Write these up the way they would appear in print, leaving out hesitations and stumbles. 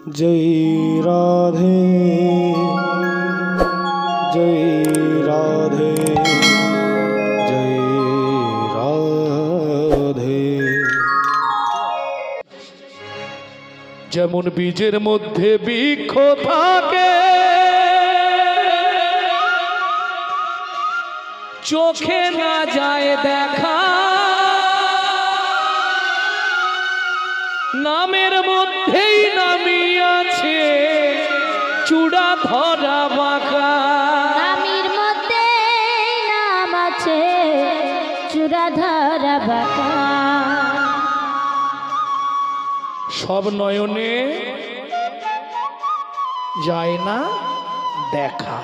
जय राधे जय राधे जय राधे। যেমন বীজের মধ্যে বৃক্ষ থাকে, চোখে না যায় দেখা, নামের মধ্যেই নামিয়াছে চূড়া ধরা বাঁকা। নামের মধ্যে নাম আছে চূড়া ধরা বাঁকা। সব নয়নে যায় না দেখা।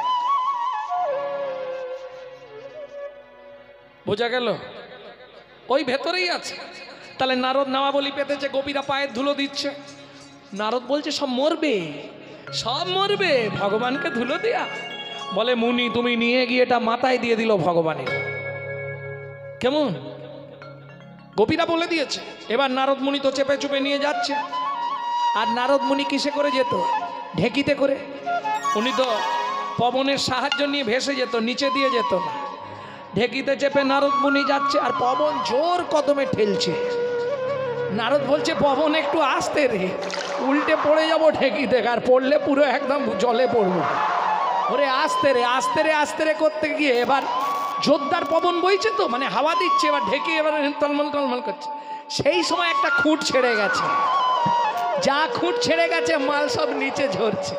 বোঝা গেল? ওই ভেতরেই আছে। তাহলে নারদ নামাবলী পেতেছে, গোপীরা পায়ের ধুলো দিচ্ছে। নারদ বলছে সব মরবে, সব মরবে, ভগবানকে ধুলো দেয়া। বলে মুনি তুমি নিয়ে গিয়ে এটা মাথায় দিয়ে দিল ভগবানের। কেমন? গোপীরা বলে দিয়েছে। এবার নারদ মুনি তো চেপে চুপে নিয়ে যাচ্ছে। আর নারদ মুনি কিসে করে যেত? ঢেকিতে করে। উনি তো পবনের সাহায্য নিয়ে ভেসে যেত, নিচে দিয়ে যেত না। ঢেকিতে চেপে নারদ মুনি যাচ্ছে, আর পবন জোর কদমে ঠেলছে। নারদ বলছে পবন একটু আস্তে রে, উল্টে পড়ে যাব ঢেকিতে, আর পড়লে পুরো একদম জলে পড়বো। ওরে আস্তে রে আস্তে রে আস্তে রে করতে গিয়ে এবার জোরদার পবন বইছে, তো মানে হাওয়া দিচ্ছে, এবার ঢেকে এবার টলমল টলমল করছে। সেই সময় একটা খুঁট ছেড়ে গেছে। যা খুঁট ছেড়ে গেছে মাল সব নিচে ঝরছে।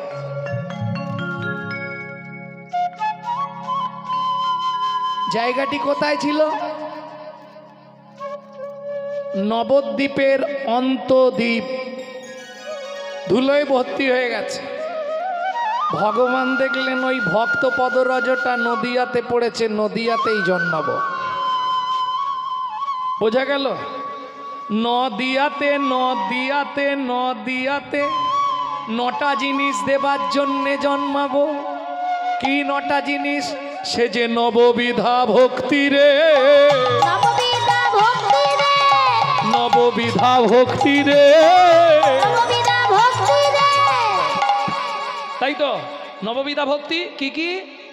জায়গাটি কোথায় ছিল? নবদ্বীপের অন্তদ্বীপ। ধুলোয় ভর্তি হয়ে গেছে। ভগবান দেখলেন ওই ভক্ত পদরজটা নদিয়াতে পড়েছে, নদিয়াতেই জন্মাবো। বোঝা গেল? নদিয়াতে নদিয়াতে নদিয়াতে নটা জিনিস দেবার জন্যে জন্মাবো। কি নটা জিনিস? সে যে নববিধা ভক্তি রে, নববিধা ভক্তি রে, নববিধা ভক্তি রে, নববিধা ভক্তি রে। তাই তো নববিধা ভক্তি কি কি?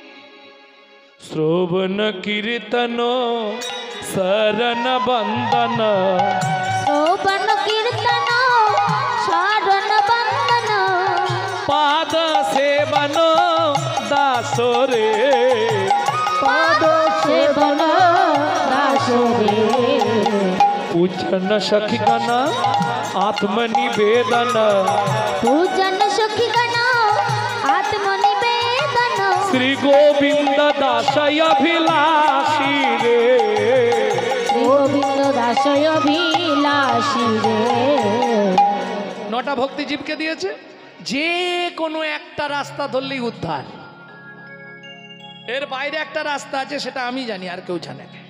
শ্রবণ কীর্তন শরণ বন্দন, শ্রবণ কীর্তন শরণ বন্দন, পাদ সেবন দাসরে, পাদ সেবন দাসরে, পূজন সখিগণ আত্মনিবেদন, পূজন সখিগণ আত্মনিবেদন, শ্রী গোবিন্দ দাসয় অভিলাষী রে, শ্রী গোবিন্দ দাসয় অভিলাষী রে। নটা ভক্তি জীবকে দিয়েছে। যে কোনো একটা রাস্তা ধরলেই উদ্ধার। এর বাইরে একটা রাস্তা আছে, সেটা আমি জানি, আর কেউ জানে না।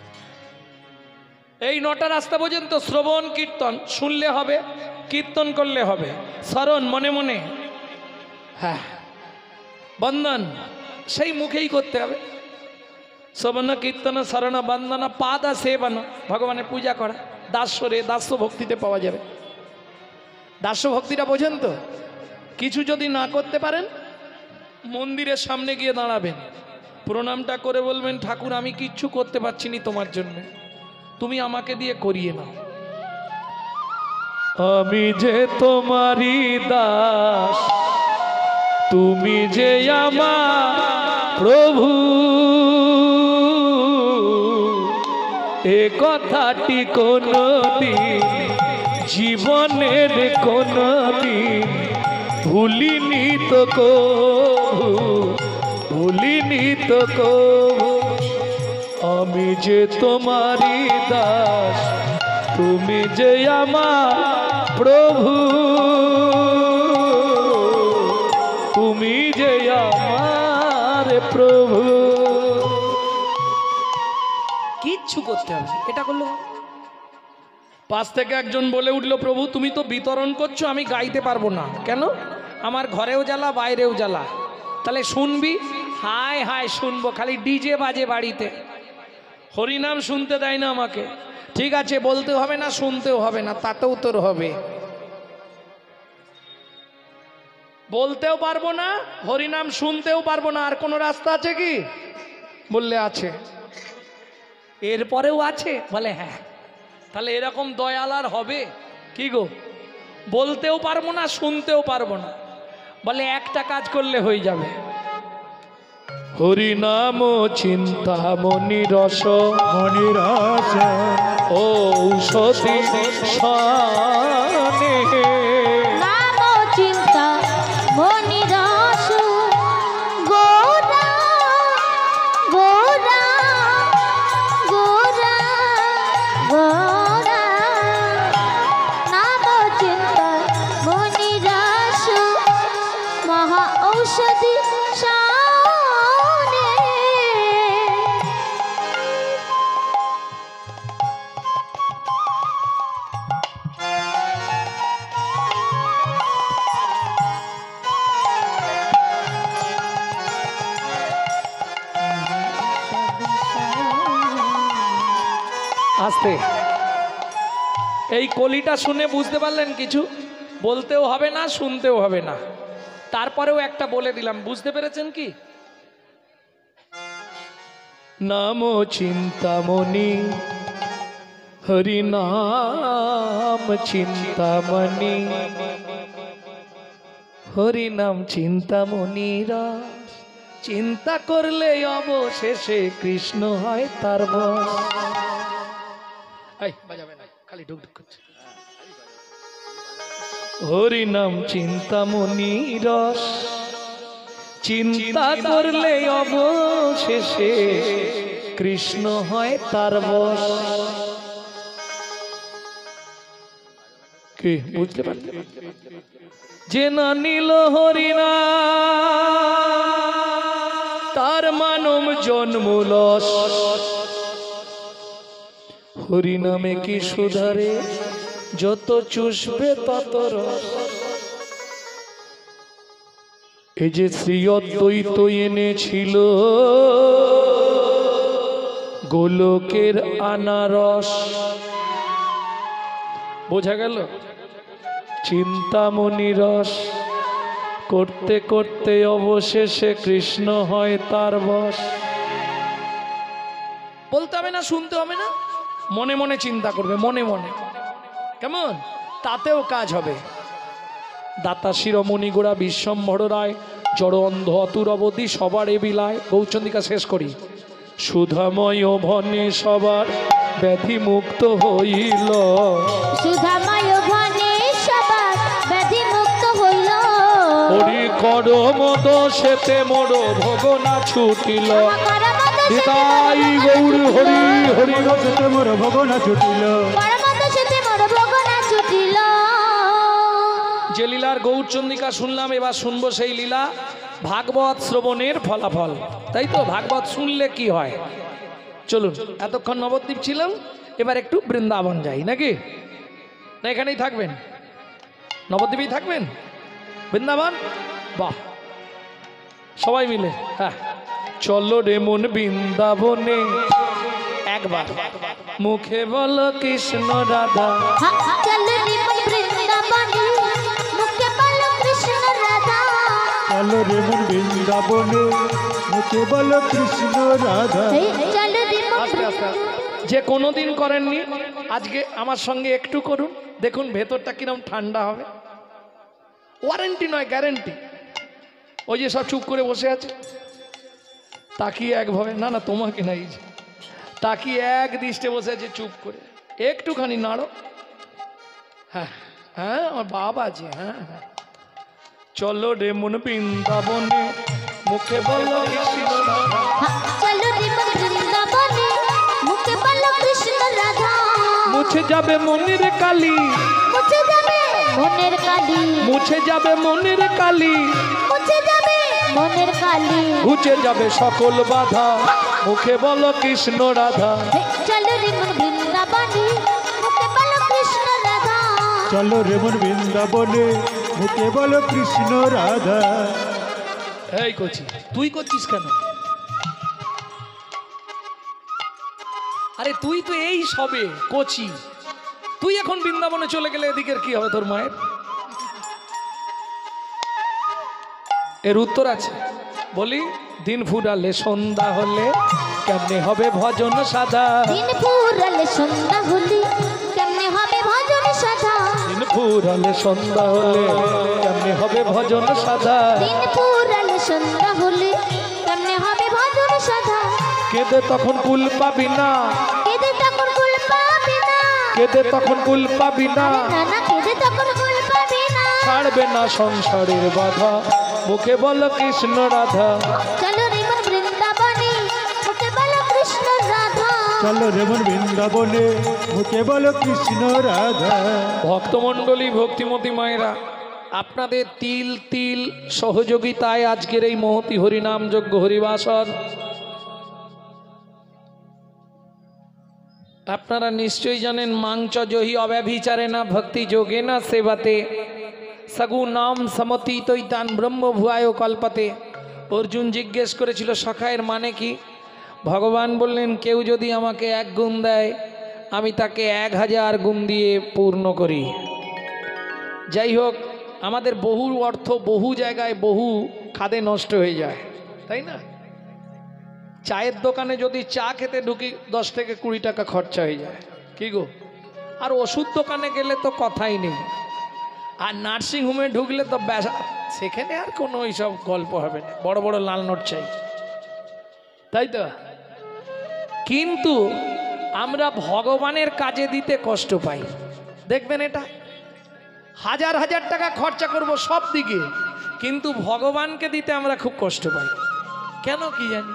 এই নটা রাস্তা পর্যন্ত শ্রবণ কীর্তন শুনলে হবে, কীর্তন করলে হবে, স্মরণ মনে মনে, হ্যাঁ, বন্দন সেই মুখেই করতে হবে। শ্রবণ কীর্তন শরণ বন্দন পাদা সেবন, ভগবানের পূজা করা। দাস্যরে, দাস্য ভক্তিতে পাওয়া যাবে। দাস্য ভক্তিটা বোঝেন তো? কিছু যদি না করতে পারেন, মন্দিরের সামনে গিয়ে দাঁড়াবেন, প্রণামটা করে বলবেন ঠাকুর আমি কিচ্ছু করতে পারছি না তোমার জন্য, তুমি আমাকে দিয়ে করিয়ে নাও। আমি যে তোমারই দাস, তুমি যে আমার প্রভু, এ কথাটি কোনদিন জীবনের কোনদিন ভুলিনি তো কভু, ভুলিনি তো কভু। আমি যে তোমারই দাস, তুমি যে আমার প্রভু, তুমি যে আমার প্রভু। কিচ্ছু করতে হবে, এটা করলো। পাশ থেকে একজন বলে উঠল প্রভু তুমি তো বিতরণ করছো, আমি গাইতে পারবো না। কেন? আমার ঘরেও জ্বালা বাইরেও জ্বালা। তাহলে শুনবি? হায় হায় শুনবো, খালি ডিজে বাজে বাড়িতে, হরিনাম শুনতে দেয় না আমাকে। ঠিক আছে, বলতে হবে না, শুনতেও হবে না, তাতেও তোর হবে। বলতেও পারবো না, হরিনাম শুনতেও পারবো না, আর কোনো রাস্তা আছে কি? বললে আছে। এরপরেও আছে? বলে হ্যাঁ। তাহলে এরকম দয়াল আর হবে কি গো? বলতেও পারবো না, শুনতেও পারবো না, বলে একটা কাজ করলে হয়ে যাবে। হরিনাম চিন্তামণি রস, মনিরস ঔষধি শানে। নাম চিন্তা মনি রস গোরা গোরা গোরা গোরা। নাম চিন্তা মনি রস মহা ঔষধি শানে। আস্তে, এই কলিটা শুনে বুঝতে পারলেন কিছু? বলতেও হবে না, শুনতেও হবে না, তারপরেও একটা বলে দিলাম, বুঝতে পেরেছেন কি? নাম চিন্তামণি, হরি নাম চিন্তামণি, হরি নাম চিন্তামণি রস। চিন্তা করলে অবশেষে কৃষ্ণ হয় তার বশ। এই বাজাবে না, খালি ঢুক ঢুক করছে। হরি নাম চিন্তামণি রস, চিন্তা করলে অবশেষে কৃষ্ণ হয় তার বশ। কি বুঝতে পারলে? যে না নিল হরিনা তার মানব জন্মলস। হরিনামে কি সুধারে, যত চুষবে তত রস। এই যে শ্রী অদ্বৈত এনেছিল গোলকের আনারস, বোঝা গেল? চিন্তামণি রস করতে করতে অবশেষে কৃষ্ণ হয় তার বশ। বলতে হবে না, শুনতে হবে না, মনে মনে চিন্তা করবে, মনে মনে, কেমন? তাতেও কাজ হবে। দাতা শিরোমণি গোড়া বিশ্বম্ভর রায়, জড় অন্ধ অতুর অবধি সবার এ বিলায়। গৌরচন্দ্রিকা শেষ করি। সুধাময় ভনে সবার ব্যাধি মুক্ত হইল, সুধাময় ভনে সবার ব্যাধি মুক্ত হইল। হরি কর মদ সেতে মোর ভগনা ছুটিল। নিতাই গৌর হরি হরি সেতে মোর ভগনা ছুটিল। যে লীলার গৌরচন্দ্রিকা শুনলাম, এবার শুনবো সেই লীলা ভাগবত শ্রবণের ফলাফল। তাই তো, ভাগবত শুনলে কি হয়? চলুন, এতক্ষণ নবদ্বীপ ছিলাম, এবার একটু বৃন্দাবন যাই নাকি? না এখানেই থাকবেন? নবদ্বীপেই থাকবেন? বৃন্দাবন? বাহ, সবাই মিলে। হ্যাঁ, চলো রে মন বৃন্দাবনে, একবার মুখে বলো কৃষ্ণ রাধা। চলো রে মন বৃন্দাবনে, মুখে বলো কৃষ্ণ রাধা। চলো রে মন বৃন্দাবনে, মুখে বলো কৃষ্ণ রাধা। চলো রে মন আস্তে আস্তে আস্তে। যে কোনোদিন করেননি, আজকে আমার সঙ্গে একটু করুন, দেখুন ভেতরটা কিরকম ঠান্ডা হবে। ওয়ারেন্টি নয়, গ্যারেন্টি। ওই যে সব চুপ করে বসে আছে, তাকিয়ে একভাবে, না না তোমাকে নাই, তাকিয়ে এক দৃষ্টে বসে আছে চুপ করে, একটুখানি নাড়ো। হ্যাঁ হ্যাঁ, আমার বাবা আছে। হ্যাঁ হ্যাঁ, চলো রে মন বৃন্দাবনে, মুখে বলো কৃষ্ণ রাধা। চলো রে মন বৃন্দাবনে, মুখে বলো কৃষ্ণ রাধা। মুছে যাবে মনের কালি, মুছে যাবে মনের কালি, মুছে যাবে মনের কালি, মুছে যাবে মনের কালি। ঘুচে যাবে সকল বাধা, মুখে বলো কৃষ্ণ রাধা। চলো রে মন বৃন্দাবনে, মুখে বলো কৃষ্ণ রাধা। চলো রে মন বৃন্দাবনে, মুখে বলো কৃষ্ণ রাধা। এই কচি, তুই করছিস কেন? আরে তুই তো এই সবে কচি, তুই এখন বৃন্দাবনে চলে গেলে এদিকের কি হবে তোর মায়ের? এর উত্তর আছে, বলি দিন ফুরালে সন্ধ্যা হলে কেমনে হবে ভজন সাধা। দিন ফুরালে সন্ধ্যা হলে কেমনে হবে ভজন সাধা। দিন ফুরালে সন্ধ্যা হলে কেমনে হবে ভজন সাধা। দিন ফুরালে সন্ধ্যা হলে কেমনে হবে ভজন সাধা। কেঁদে তখন কুল পাবি না, কেঁদে তখন কুল পাবি না। কেঁদে তখন কুল পাবি না, না না কেঁদে তখন কুল পাবি না। ছাড়বে না সংসারের বাধা, মুখে বল কৃষ্ণ রাধা। চলো রে মন বৃন্দাবনে, মুখে বলো কৃষ্ণ রাধা। চলো রে মন বৃন্দাবনে, মুখে বলো কৃষ্ণ রাধা। ভক্তমণ্ডলী, ভক্তিমতী মায়েরা, আপনাদের তিল তিল সহযোগিতায় আজকের এই মহতি হরিনাম যজ্ঞ হরিবাসর আপনারা নিশ্চয়ই জানেন, মাংচ জহি অব্যভিচারে না ভক্তি যোগে না সেবাতে সগু নাম সমতীতৈতান ব্রহ্ম ভুয়ায় কল্পতে। অর্জুন জিজ্ঞেস করেছিল সখায়ের মানে কি? ভগবান বললেন, কেউ যদি আমাকে 1 গুণ দেয় আমি তাকে 1000 গুণ দিয়ে পূর্ণ করি। যাই হোক, আমাদের বহু অর্থ বহু জায়গায় বহু খাদে নষ্ট হয়ে যায়, তাই না? চায়ের দোকানে যদি চা খেতে ঢুকি 10 থেকে 20 টাকা খরচা হয়ে যায়, কি গো? আর ওষুধ দোকানে গেলে তো কথাই নেই, আর নার্সিং হোমে ঢুকলে তো সেখানে আর কোনো এইসব গল্প হবে না, বড় বড় লাল নোট চাই, তাই তো? কিন্তু আমরা ভগবানের কাজে দিতে কষ্ট পাই। দেখবেন, এটা হাজার হাজার টাকা খরচা করব সব দিকে, কিন্তু ভগবানকে দিতে আমরা খুব কষ্ট পাই। কেন কি জানি?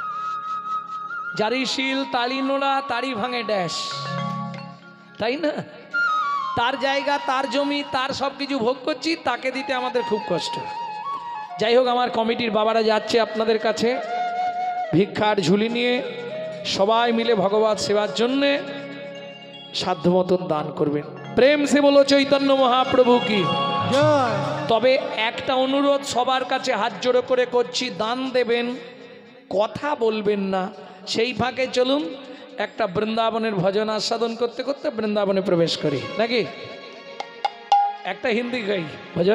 যারি শিল তালি নোড়া তারি ভাঙে ড্যাশ, তাই না? তার জায়গা, তার জমি, তার সব কিছু ভোগ করছি, তাকে দিতে আমাদের খুব কষ্ট। যাই হোক, আমার কমিটির বাবারা যাচ্ছে আপনাদের কাছে ভিক্ষার ঝুলি নিয়ে, সবাই মিলে ভগবত সেবার জন্যে সাধ্য মতন দান করবেন। প্রেম সে বলো চৈতন্য মহাপ্রভু কি জয়। তবে একটা অনুরোধ সবার কাছে হাত জোড়ো করে করছি, দান দেবেন, কথা বলবেন না। সেই ফাঁকে চলুন একটা বৃন্দাবনের ভজন আস্বাদন করতে করতে বৃন্দাবনে প্রবেশ করি, নাকি? একটা হিন্দি গাই ভজন।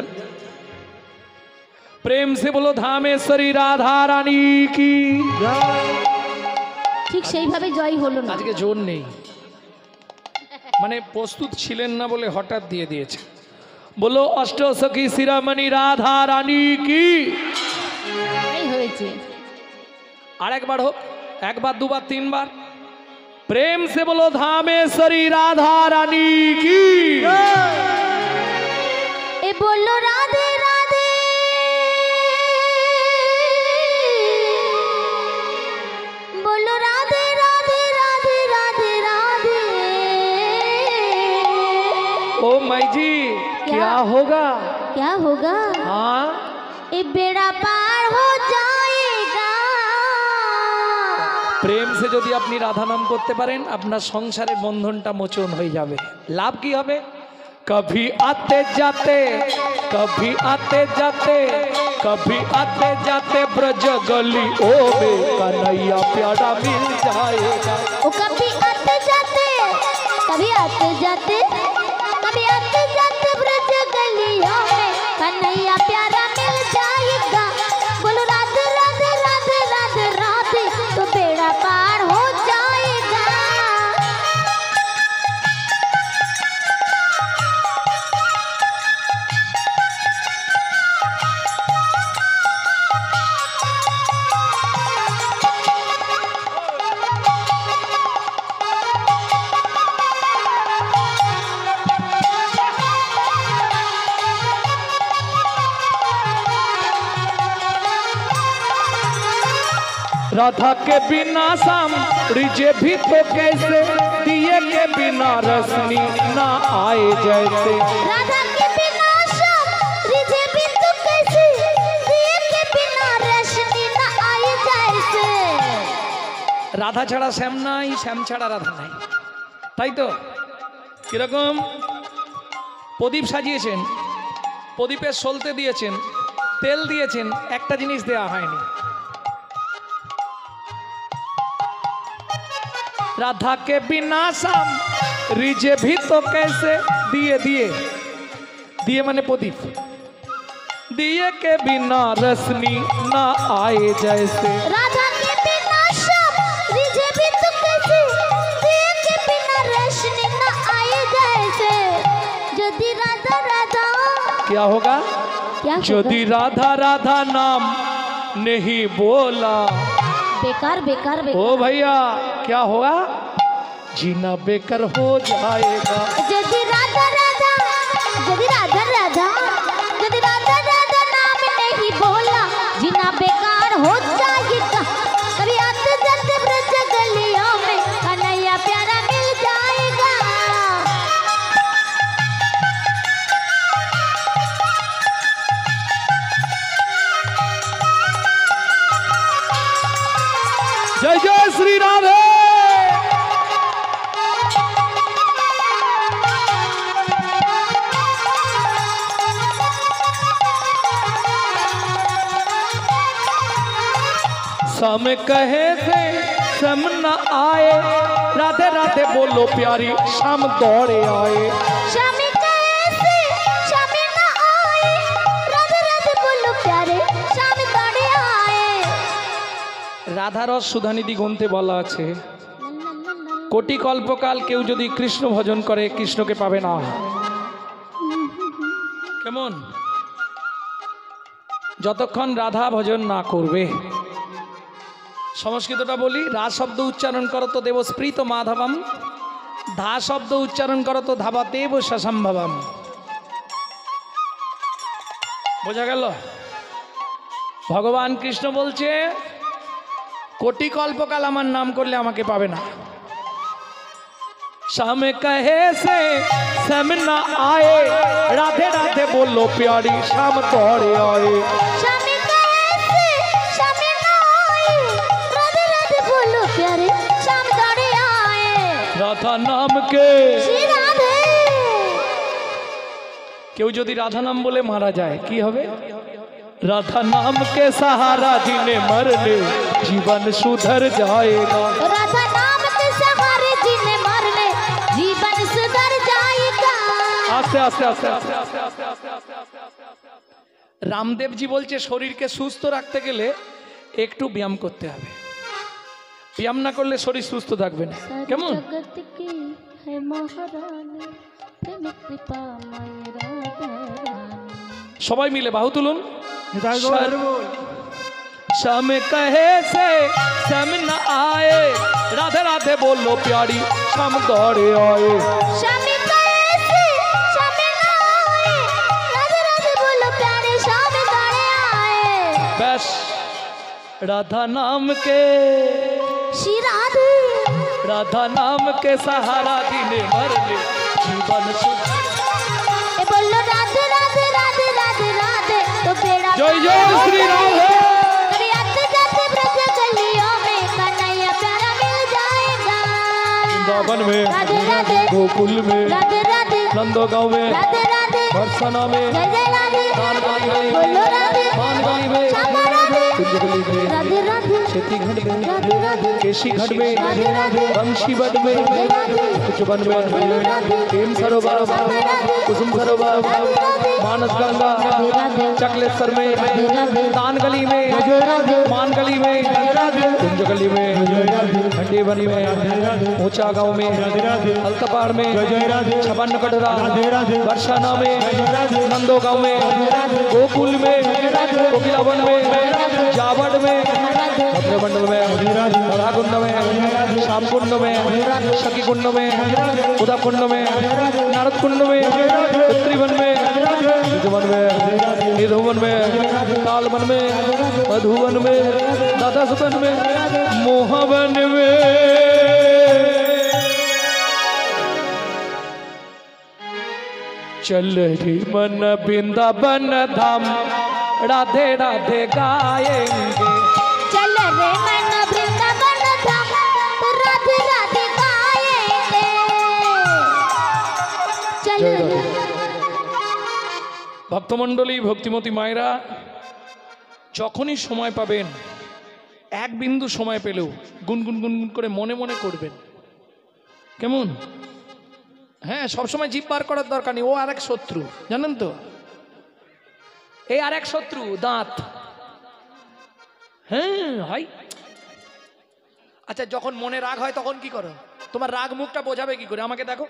প্রেম সে বলো ধামেশ্বরী রাধা রানী কি। ঠিক সেইভাবে জয় হলো না। আজকে জোর নেই, মানে প্রস্তুত ছিলেন না বলে হঠাৎ দিয়ে দিয়েছে। বলো অষ্ট সখী শিরামণি রাধা রানী কি। এই হয়েছে। আর একবার হোক, একবার দুবার তিনবার। প্রেম সে বলো ধামেশ্বরী রাধা রানী কি। এ বললো রাধে রাধে, বললো রাধে রাধে রাধে রাধে রাধে। ओ माई जी क्या होगा? क्या होगा? हाँ, ये बेड़ा पार हो जाएगा। প্রেম সে যদি আপনি রাধা নাম করতে পারেন, আপনার সংসারের বন্ধনটা মোচন হয়ে যাবে। লাভ কি হবে? कभी आते जाते, कभी आते जाते, कभी आते जाते ब्रज गली ओ में कन्हैया प्यारा मिल जाएगा। वो कभी आते जाते, कभी आते जाते, कभी आते जाते ब्रज गलियों में कन्हैया प्यारा मिल जाएगा। बोलो राधे राधे राधे राधे राधे, तो बेड़ा पार हो जाएगा। राधा के बिना शाम रिझे भी तो कैसे, दिए के बिना रसनी ना आए जैसे। राधा के बिना शाम रिझे भी तो कैसे, दिए के बिना रोशनी न आई जैसे। রাধা ছাড়া শ্যাম নাই, শ্যাম ছাড়া রাধা নাই, তাই তো? কিরকম? প্রদীপ সাজিয়েছেন, প্রদীপের সলতে দিয়েছেন, তেল দিয়েছেন, একটা জিনিস দেওয়া হয়নি। राधा के बिना शाम रिझे भी तो कैसे, दिए दिए दिए माने प्रदीप, दिए के बिना रसनी ना आए जैसे। राधा के बिना श्याम रिझे भी तो कैसे, दिए के बिना रोशनी न आए जैसे। यदि राधा राधा क्या होगा? क्या यदि राधा राधा नाम नहीं बोला, बेकार बेकार बेकार। ओ भैया क्या होगा? जीना बेकार हो जाएगा। यदि राधा राधा, यदि राधा राधा, यदि राधा राधा नाम नहीं बोला, जीना बेकार हो जाएगा। कभी आते जाते ब्रज गलियों में कन्हैया प्यारा मिल जाएगा। जय जय श्री राधे। सम कहे से सम न आए, राधे राधे बोलो प्यारी शाम दौड़े आए। शामी कैसे शामी न आए, राधे राधे बोलो प्यारे शाम दौड़े आए। রাধা রস সুধানিধি গ্রন্থে বলা আছে, কোটি কল্পকাল কেউ যদি কৃষ্ণ ভজন করে কৃষ্ণকে পাবে না। কেমন? যতক্ষণ রাধা ভজন না করবে। সংস্কৃতটা বলি, রা শব্দ উচ্চারণ করো তো দেবস্পৃত মাধবম, ধা শব্দ উচ্চারণ করো তো ধাবাতেব সসম্ভবম। বোঝা গেল? ভগবান কৃষ্ণ বলছে কোটি কল্পকাল আমার নাম করলে আমাকে পাবে না। शाम कहे से सम न आए, राधे राधे बोलो प्यारी शाम दौड़े आए। शामी कैसे शामी न आए, राधे राधे बोलो प्यारे शाम दौड़े आए। राधा नाम के श्री राधे। কেউ যদি রাধা নাম বলে মারা যায় কি হবে? राधा नाम के सहारा जिन्हें मरने जीवन सुधर जाएगा। राधा नाम के सहारे जिन्हें मरने जीवन सुधर जाएगा। আস্তে আস্তে আস্তে আস্তে আস্তে আস্তে আস্তে আস্তে আস্তে। রামদেবজি বলছে শরীরকে সুস্থ রাখতে গেলে একটু ব্যায়াম করতে হবে, ব্যায়াম না করলে শরীর সুস্থ থাকবে না। কেমন? जगत की है महारानी, प्रेम कृपा मय राधा रानी। সবাই মিলে বাহু তুলুন। নিতাই গৌর বল। शाम कहे से सम न आए, राधे राधे बोलो प्यारी शाम दौड़े आए। शामी कैसे शामी न आए, राधे राधे बोलो प्यारे शाम दौड़े आए। बस राधा नाम के, श्री राधे। राधा नाम के सहारा जिन्हें मरने जीवन सुधर। ए बोलो राधे राधे राधे राधे राधे तो बेड़ा जय जय श्री राधे। कभी आते जाते ब्रज गलियों में कन्हैया प्यारा मिल जाएगा। वृंदावन में, राधे राधे, गोकुल में, राधे राधे, नंदो गांव में, राधे राधे, बरसाना में, जय जय राधे, दानगली में, बोलो राधे, मानगली में, श्यामा राधे, कुंजगली में, राधे राधे, शेतीघाट में, राधे राधे, केशीघाट में, राधे राधे, वंशीवट में, राधे राधे, कुचवन में, प्रेम सरोवर, कुसुम सरोवर, मानस गंगा, चकलेश्वर में, दानगली में, मानगली में, कुंजगली में, खंडीवन में, ऊंचा गांव में, अलतपाड़ में, छपन कटरा, बरसाना में, नंदो गांव में, गोकुल में, कोकिलावन में, जावड़ में, भद्रमंडल में, राधाकुंड में, श्यामकुंड में, सखीकुंड में, उदयकुंड में, नारद कुंड में, उत्तरीवन में, निधुवन में, निधुवन में, तालवन में, मधुवन में, दादासुवन में, मोहवन में। चल रे मन वृंदावन धाम, राधे राधे गाएंगे। चल रे मन वृंदावन धाम, तो राधे राधे गाएंगे। चल जय रे। ভক্তমণ্ডলী, ভক্তিমতী মায়েরা, যখনই সময় পাবেন, এক বিন্দু সময় পেলেও গুনগুন গুনগুন করে মনে মনে করবেন। কেমন? হ্যাঁ, সবসময় জিভ বার করার দরকার নেই, ও আরেক শত্রু, জানেন তো? এই আর এক শত্রু দাঁত। হ্যাঁ হয়। আচ্ছা যখন মনে রাগ হয় তখন কি করো? তোমার রাগ মুখটা বোঝাবে কি করে আমাকে দেখো।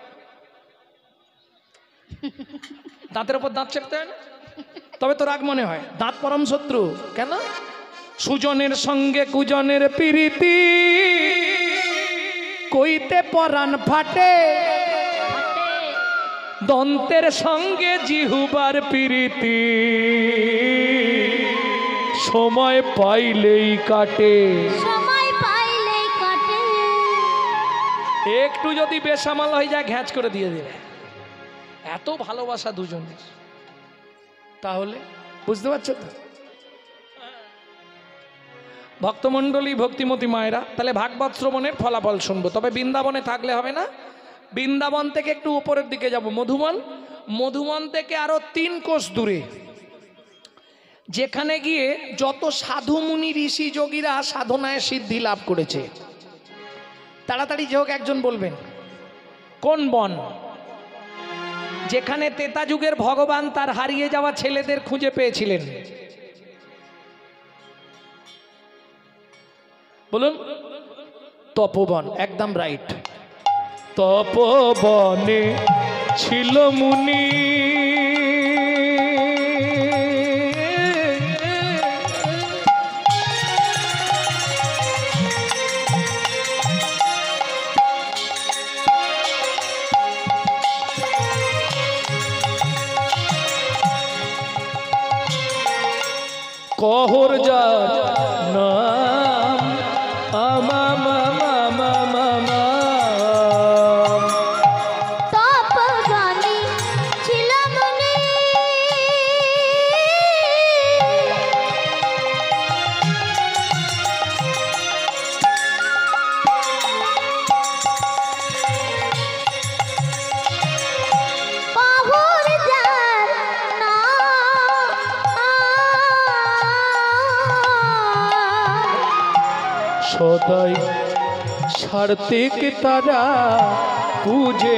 দাঁতের উপর দাঁত চেপতে হয় না, তবে তো রাগ মনে হয়। দাঁত পরম শত্রু। কেন? সুজনের সঙ্গে কুজনের প্রীতি, কইতে পরাণ ফাটে। দন্তের সঙ্গে জিহুবার প্রীতি, সময় পাইলেই কাটে। সময় পাইলেই কাটে। একটু যদি বেসামাল হয়ে যায় ঘ্যাঁচ করে দিয়ে দেবে। এত ভালোবাসা দুজনের। তাহলে বুঝতে পারছো তো ভক্তমণ্ডলী, ভক্তিমতী মায়েরা? তাহলে ভাগবত শ্রবণের ফলাফল শুনবো। তবে বৃন্দাবনে থাকলে হবে না, বৃন্দাবন থেকে একটু উপরের দিকে যাব, মধুবন। মধুবন থেকে আরো 3 কোষ দূরে, যেখানে গিয়ে যত সাধু মুনি ঋষি যোগীরা সাধনায় সিদ্ধি লাভ করেছে। তাড়াতাড়ি যে হোক একজন বলবেন কোন বন? যেখানে ত্রেতা যুগের ভগবান তার হারিয়ে যাওয়া ছেলেদের খুঁজে পেয়েছিলেন। বলুন। তপবন, একদম রাইট। তপবনে ছিল মুনি, কহর যা নাম তপবনে ছিল মুনি, কহর যার সদাই সার্থিক তারা পূজে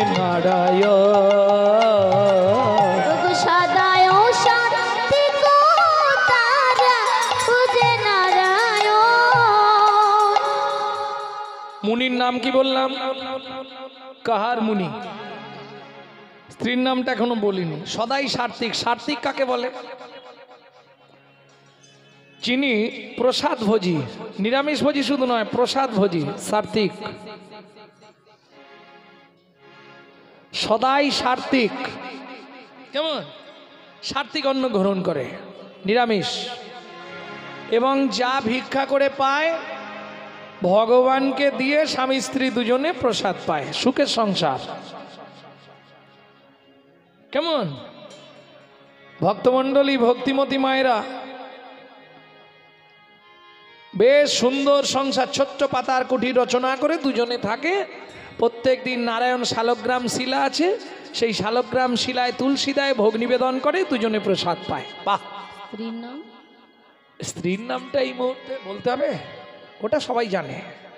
নারায়ণ। সদায় শান্তি গো তারা পূজে নারায়ণ। মুনির নাম কি বললাম? কাহার মুনি? স্ত্রীর নামটা এখনো বলিনি। সদাই সার্থিক। সার্থিক কাকে বলে? যিনি প্রসাদ ভোজি, নিরামিষ ভোজি শুধু নয়, প্রসাদ ভোজি সার্থিক। সদাই সার্থিক। কেমন? সার্থিক অন্ন গ্রহণ করে, নিরামিষ, এবং যা ভিক্ষা করে পায় ভগবানকে দিয়ে স্বামী স্ত্রী দুজনে প্রসাদ পায়, সুখের সংসার। কেমন? ভক্তমণ্ডলী, ভক্তিমতী মায়েরা, বেশ সুন্দর সংসার। ছোট্ট পাতার কুঠি রচনা করে দুজনে থাকে। প্রত্যেক দিন নারায়ণ শালগ্রাম শিলা আছে, সেই শালগ্রাম শিলায় তুলসী দেয়, ভোগ নিবেদন করে, দুজনে প্রসাদ পায়। বাহ! স্ত্রীর নাম? স্ত্রীর নামটা এই মুহূর্তে বলতে হবে? ওটা সবাই জানে।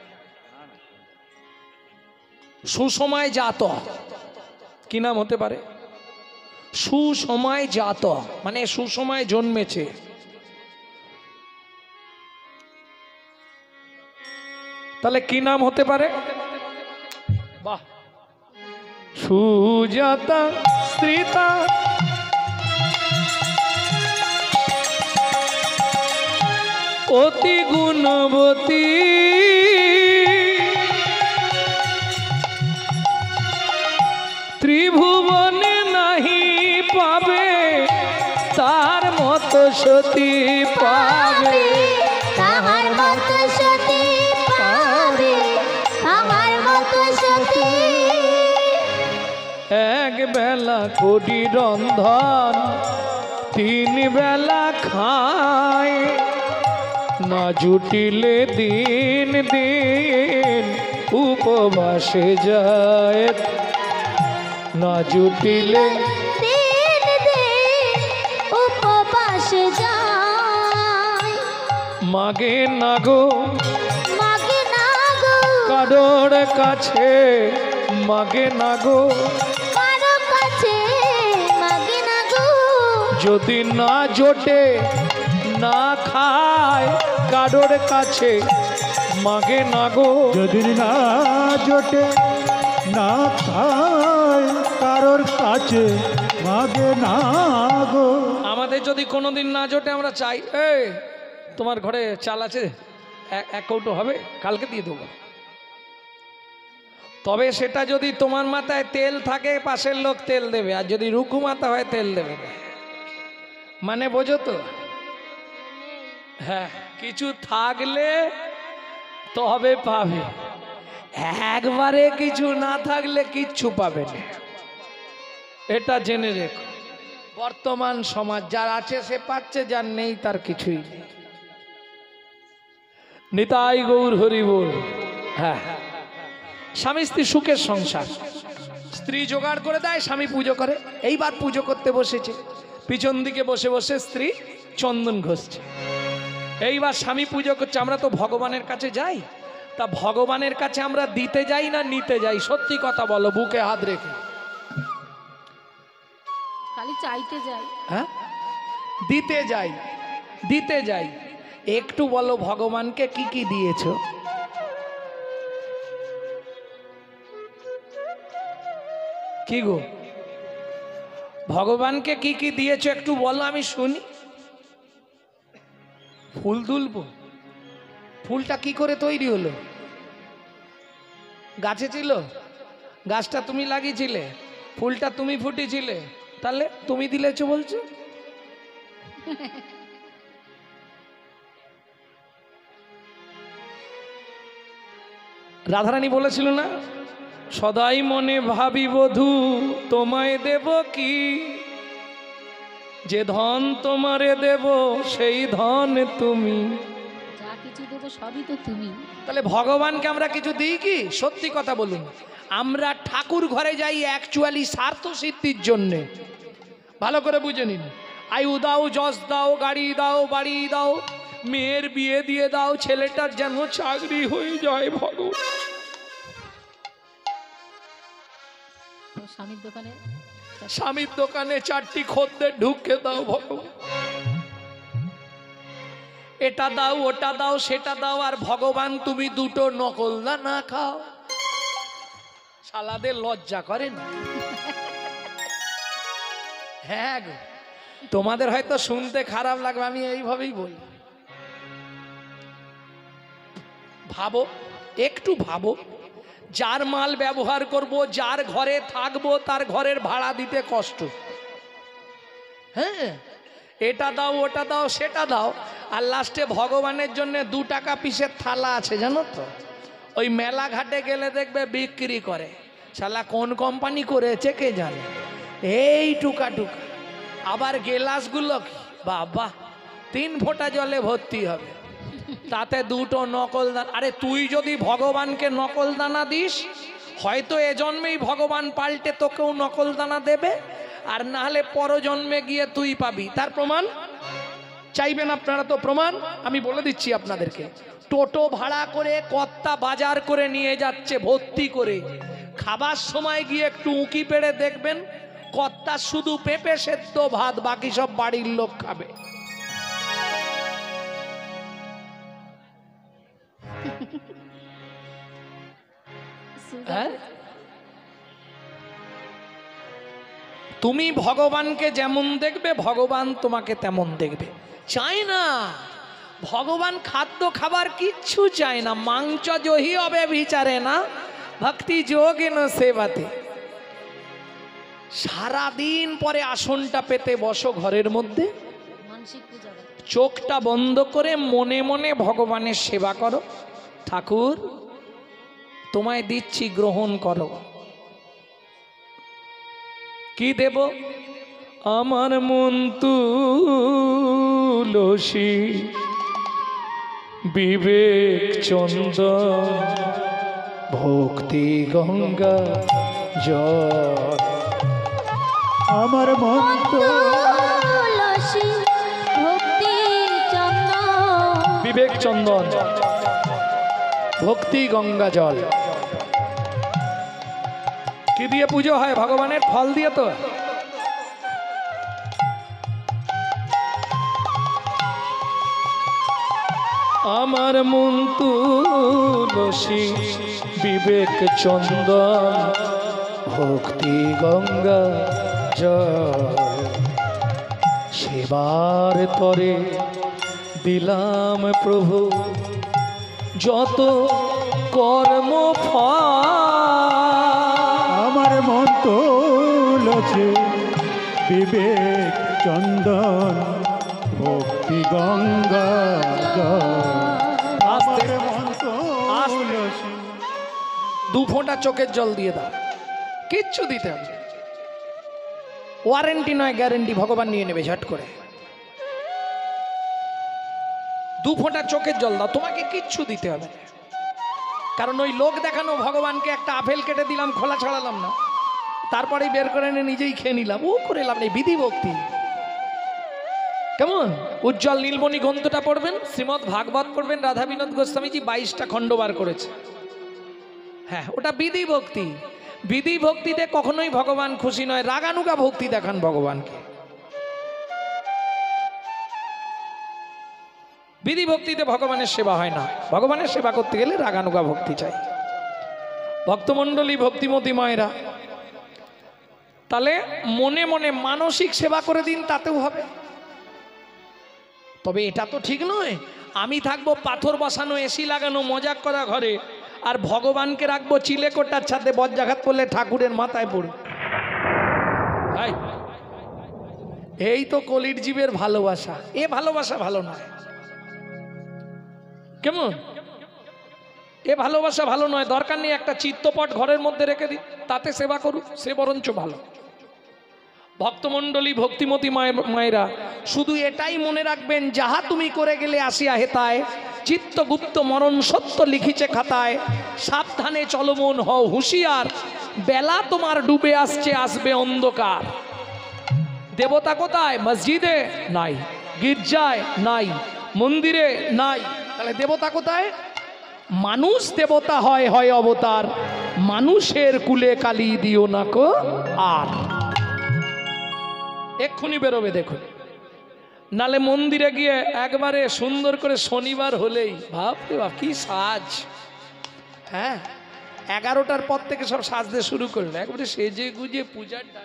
সুসময় জাত। কি নাম হতে পারে? সুসময় জাত, মানে সুসময় জন্মেছে। তাহলে কি নাম হতে পারে? বাহ! সুজাতা স্ত্রীতা অতি গুণবতী, ত্রিভুবনে নাহি পাবে তার মতো সতী পাবে। তাহার মতো সতী পাবে, আমার মতো সতী। এক বেলা করি রন্ধন, 3 বেলা খায়, না জুটিলে দিন দিন উপবাসে যায়, না জুটিলে দিন দিন উপবাসে যায়। মাগে না গো, মাগে না গো, কারোর কাছে মাগে না গো, কারো কাছে মাগে না গো, যদি না জোটে না খায় কারোর কাছে মাগে না গো। যদি না জোটে না খায় কারোর কাছে মাগে না গো। আমাদের যদি কোনোদিন না জোটে আমরা চাই, এই তোমার ঘরে চাল আছে, এক কৌটো হবে, কালকে দিয়ে দেবো। তবে সেটা যদি তোমার মাথায় তেল থাকে পাশের লোক তেল দেবে, আর যদি রুকু মাথা হয় তেল দেবে না। মানে বোঝো তো? হ্যাঁ, কিছু থাকলে তবে পাবে, একবারে কিছু না থাকলে কিচ্ছু পাবে না। এটা জেনে রেখো। বর্তমান সমাজ যার আছে সে পাচ্ছে, যার নেই তার কিছুই নেই। নিতাই গৌর হরি বল। হ্যাঁ, স্বামী স্ত্রী সুখের সংসার, স্ত্রী জোগাড় করে দেয়, স্বামী পুজো করে। এইবার পুজো করতে বসেছে, পিছন দিকে বসে বসে স্ত্রী চন্দন ঘষছে। এইবার স্বামী পুজো করছে। আমরা তো ভগবানের কাছে যাই, তা ভগবানের কাছে আমরা দিতে যাই না নিতে যাই? সত্যি কথা বলো, বুকে হাত রেখে। খালি চাইতে যাই। হ্যাঁ, দিতে যাই, দিতে যাই। একটু বলো ভগবানকে কি কি দিয়েছো? কি গো, ভগবানকে কি কি দিয়েছো একটু বলো, আমি শুনি। ফুল তুলবো? ফুলটা কি করে তৈরি হলো? গাছে ছিল, গাছটা তুমি লাগিয়েছিলে, ফুলটা তুমি ফুটিয়েছিলে, তাহলে তুমি দিলেছো বলছো? রাধারানী বলেছিল না, সদাই মনে ভাবি বধূ তোমায় দেব কি, যে ধন তোমারে দেব সেই ধন তুমি। যা কিছু দেবো সবই তো তুমি। তাহলে ভগবানকে আমরা কিছু দিই কি? সত্যি কথা বলুন, আমরা ঠাকুর ঘরে যাই অ্যাকচুয়ালি স্বার্থ সিদ্ধির জন্যে। ভালো করে বুঝে নিন। আয়ু দাও, যশ দাও, গাড়ি দাও, বাড়ি দাও, মেয়ের বিয়ে দিয়ে দাও, ছেলেটার যেন চাকরি হয়ে যায় ভগবান। স্বামীর দোকানে, স্বামীর দোকানে 4টি খদ্দের ঢুকে দাও ভগবান। এটা দাও, ওটা দাও, সেটা দাও, আর ভগবান তুমি 2টো নকল দানা খাও। শালাদের লজ্জা করে না? হ্যাঁ গো, তোমাদের হয়তো শুনতে খারাপ লাগবে, আমি এইভাবেই বলি। ভাবো, একটু ভাবো, যার মাল ব্যবহার করব, যার ঘরে থাকবো, তার ঘরের ভাড়া দিতে কষ্ট। হ্যাঁ, এটা দাও, ওটা দাও, সেটা দাও, আর লাস্টে ভগবানের জন্য 2 টাকা পিসের থালা আছে জানো তো, ওই মেলা ঘাটে গেলে দেখবে বিক্রি করে। শালা কোন কোম্পানি করেছে কে জানে, এই টুকা টুকা। আবার গেলাসগুলো বাবা 3 ফোঁটা জলে ভর্তি হবে, তাতে 2টো নকল দানা। আরে তুই যদি ভগবানকে নকল দানা দিস, হয়তো এ জন্মেই ভগবান পাল্টে তোকেও নকল দানা দেবে, আর না হলে পরজন্মে গিয়ে তুই পাবি। তার প্রমাণ চাইবেন আপনারা তো? প্রমাণ আমি বলে দিচ্ছি আপনাদেরকে। টোটো ভাড়া করে কর্তা বাজার করে নিয়ে যাচ্ছে ভর্তি করে, খাবার সময় গিয়ে একটু উঁকি পেড়ে দেখবেন কর্তা শুধু পেঁপে সেদ্ধ ভাত, বাকি সব বাড়ির লোক খাবে। হ্যাঁ, তুমি ভগবানকে যেমন দেখবে ভগবান তোমাকে তেমন দেখবে। চাই না ভগবান খাদ্য খাবার কিচ্ছু চায় না। মাংস জহি হবে বিচারে না, ভক্তি যোগে না সেবাতে। সারাদিন পরে আসনটা পেতে বসো ঘরের মধ্যে, মানসিক পূজা, চোখটা বন্ধ করে মনে মনে ভগবানের সেবা করো। ঠাকুর তোমায় দিচ্ছি, গ্রহণ করো। কি দেব? আমার মন তুলসী বিবেক চন্দন ভক্তি গঙ্গা জল। আমার মন তুলসী ভক্তি চন্দন, বিবেক চন্দন ভক্তি গঙ্গা জল। কি দিয়ে পুজো হয় ভগবানের? ফল দিয়ে তো। আমার মন তুলসী বিবেক চন্দন ভক্তি গঙ্গা জল সেবার তরে দিলাম প্রভু যত কর্ম আমার মন তুলছে বিবেক চন্দন ভক্তি গঙ্গা আস্তে আমার মন তুলছে। দু ফোঁটা চোখের জল দিয়ে দাও, কিচ্ছু দিতে হবে, ওয়ারেন্টি নয় গ্যারেন্টি, ভগবান নিয়ে নেবে ঝট করে। দু ফোঁটা চোখের জল দাও, তোমাকে কিচ্ছু দিতে হবে না। কারণ ওই লোক দেখানো ভগবানকে একটা আপেল কেটে দিলাম, খোলা ছড়ালাম না, তারপরেই বের করে এনে নিজেই খেয়ে নিলাম, ও করে লাভ নেই। বিধি ভক্তি কেমন? উজ্জ্বল নীলমণি গ্রন্থটা পড়বেন, শ্রীমদ্ ভাগবত পড়বেন, রাধা বিনোদ গোস্বামীজি 22টা খণ্ড বার করেছে। হ্যাঁ, ওটা বিধি ভক্তি। বিধি ভক্তিতে কখনোই ভগবান খুশি নয়, রাগানুগা ভক্তি দেখান ভগবানকে। বিধি ভক্তিতে ভগবানের সেবা হয় না, ভগবানের সেবা করতে গেলে রাগানুগা ভক্তি চাই। ভক্তমণ্ডলী, ভক্তিমতী মায়েরা, তাহলে মনে মনে মানসিক সেবা করে দিন, তাতেও হবে। তবে এটা তো ঠিক নয় আমি থাকবো পাথর বসানো এসি লাগানো মজাক করা ঘরে, আর ভগবানকে রাখবো চিলেকোটার ছাদে, বজ্রাঘাত করলে ঠাকুরের মাথায় পড়ে। এই তো কলির জীবের ভালোবাসা, এ ভালোবাসা ভালো নয়। কেমন? এ ভালোবাসা ভালো নয়। দরকার নেই একটা চিত্তপট ঘরের মধ্যে রেখে দিই, তাতে সেবা করুক, সে বরঞ্চ ভালো। ভক্তমণ্ডলী, ভক্তিমতী মায়েরা, শুধু এটাই মনে রাখবেন, যাহা তুমি করে গেলে আসিয়া হেতায়, চিত্তগুপ্ত মরণ সত্য লিখিছে খাতায়, সাবধানে চলো মন হও হুঁশিয়ার, বেলা তোমার ডুবে আসছে, আসবে অন্ধকার। দেবতা কোথায়? মসজিদে নাই, গির্জায় নাই, মন্দিরে নাই, তাহলে দেবতা কোথায়? মানুষ দেবতা হয়, হয় অবতার, মানুষের কুলে কালি দিও না কো আর। এক্ষুনি বেরোবে দেখুন, নালে মন্দিরে গিয়ে একবারে সুন্দর করে শনিবার হলেই বাপরে বাপ কি সাজ। হ্যাঁ, 11টার পর থেকে সব সাজতে শুরু করলো, একবারে সেজে গুজে পূজার ডাক।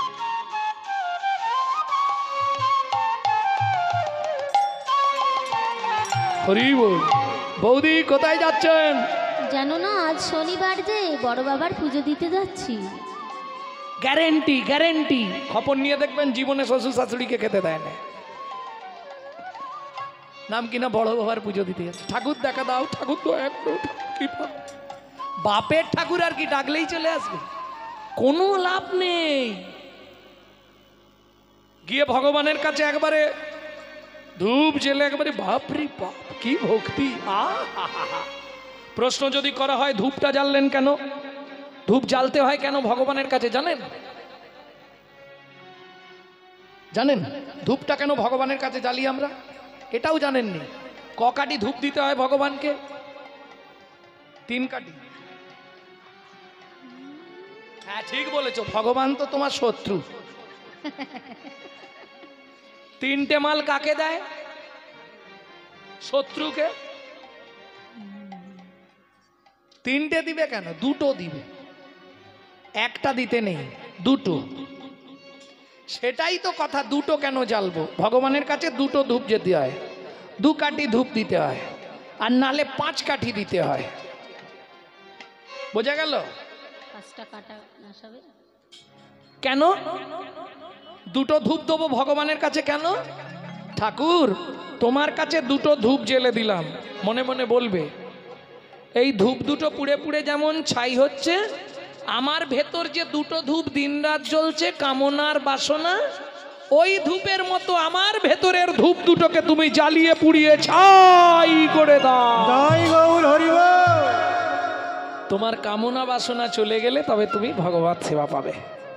হরি বল। বৌদি কোথায় যাচ্ছেন? জানো না, আজ শনিবার যে বড় বাবার পুজো দিতে যাচ্ছি। গ্যারেন্টি গ্যারেন্টি, খবর নিয়ে দেখবেন জীবনে শ্বশুর শাশুড়িকে খেতে দেয় না। নাম কিনা বড় বাবার পুজো দিতে যাচ্ছে। ঠাকুর দেখা দাও, ঠাকুর দয়া করো, বাপের ঠাকুর আর কি ডাকলেই চলে আসবে, কোনো লাভ নেই। গিয়ে ভগবানের কাছে একবারে ধূপ জেলে একবারে বাপরে বাপ কি ভক্তি। প্রশ্ন যদি করা হয় ধূপটা জ্বাললেন কেন, ধূপ জ্বালতে হয় কেন ভগবানের কাছে জানেন? জানেন ধূপটা কেন ভগবানের কাছে জ্বালি আমরা? এটাও জানেননি? ক কাঠি ধূপ দিতে হয় ভগবানকে? 3 কাঠি। হ্যাঁ ঠিক বলেছো, ভগবান তো তোমার শত্রু। 3টে মাল কাকে দেয়? শত্রুকে। 3টে দিবে কেন? 2টো দিবে, একটা দিতে নেই, 2টো। সেটাই তো কথা, 2টো কেন জ্বালবো? ভগবানের কাছে 2টো ধূপ যেতে হয়, 2 কাঠি ধূপ দিতে হয়, আর নালে 5 কাঠি দিতে হয়। বোঝা গেল? 5টা কাটা নাসাবে কেন 2টো ধূপ দেবো ভগবানের কাছে কেন? ঠাকুর তোমার কাছে 2টো ধূপ জ্বেলে দিলাম, মনে মনে বলবে এই ধূপ 2টো পুড়ে পুড়ে যেমন ছাই হচ্ছে, আমার ভেতর যে 2টো ধূপ দিনরাত জ্বলছে কামনার বাসনা, ওই ধূপের মতো আমার ভেতরের ধূপ 2টোকে তুমি জ্বালিয়ে পুড়িয়ে ছাই করে দাও। তাই গৌর হরি বল। তোমার কামনা বাসনা চলে গেলে তবে তুমি ভগবত সেবা পাবে।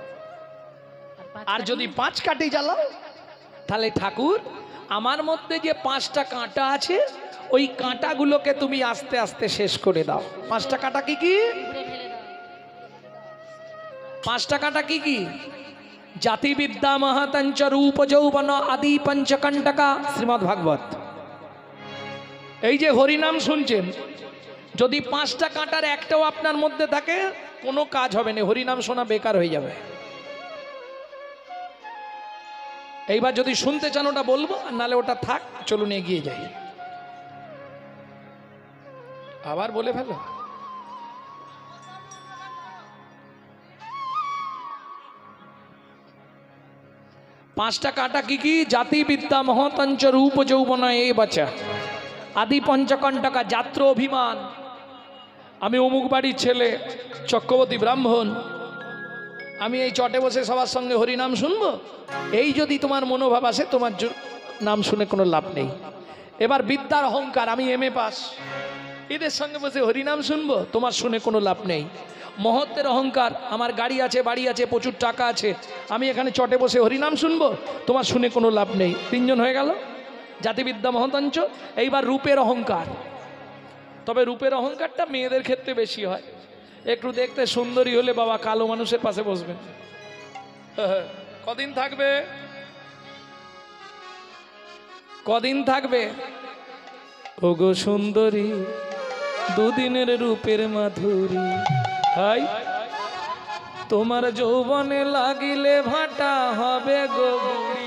আর যদি 5 কাঠি জ্বালাও তাহলে ঠাকুর আমার মধ্যে যে 5টা কাঁটা আছে ওই কাঁটাগুলোকে তুমি আস্তে আস্তে শেষ করে দাও। 5টা কাঁটা কি কি? 5টা কাঁটা কি কি? জাতি বিদ্যা মহাতঞ্চ রূপ যৌবন আদি পঞ্চকণ্টকা, শ্রীমদ্ ভাগবত। এই যে হরিনাম শুনছেন, যদি 5টা কাঁটার একটাও আপনার মধ্যে থাকে কোনো কাজ হবে না, হরিনাম শোনা বেকার হয়ে যাবে। এইবার যদি শুনতে চান ওটা বলবো, আর নালে ওটা থাক, চলুন এগিয়ে যাই। আবার বলে ফেলো। পাঁচটা কাটা কি কি? জাতি বিদ্যা মহতঞ্চ রূপ যৌবন এ বাচা আদি পঞ্চকণ্টকা যাত্র অভিমান। আমি অমুক বাড়ির ছেলে, চক্রবর্তী ব্রাহ্মণ, আমি এই চটে বসে সবার সঙ্গে হরিনাম শুনবো, এই যদি তোমার মনোভাব আসে, তোমার নাম শুনে কোনো লাভ নেই। এবার বিদ্যার অহংকার, আমি এমএ পাস, এদের সঙ্গে বসে হরিনাম শুনবো, তোমার শুনে কোনো লাভ নেই। মহত্বের অহংকার, আমার গাড়ি আছে, বাড়ি আছে, প্রচুর টাকা আছে, আমি এখানে চটে বসে হরিনাম শুনবো, তোমার শুনে কোনো লাভ নেই। 3 জন হয়ে গেল, জাতিবিদ্যা মহতঞ্চ। এইবার রূপের অহংকার, তবে রূপের অহংকারটা মেয়েদের ক্ষেত্রে বেশি হয়। একটু দেখতে সুন্দরী হলে বাবা কালো মানুষের পাশে বসবেন। কদিন থাকবে? কদিন থাকবে? ওগো সুন্দরী, দুদিনের রূপের মাধুরী, হাই তোমার যৌবনে লাগিলে ভাটা হবে গো বুড়ি।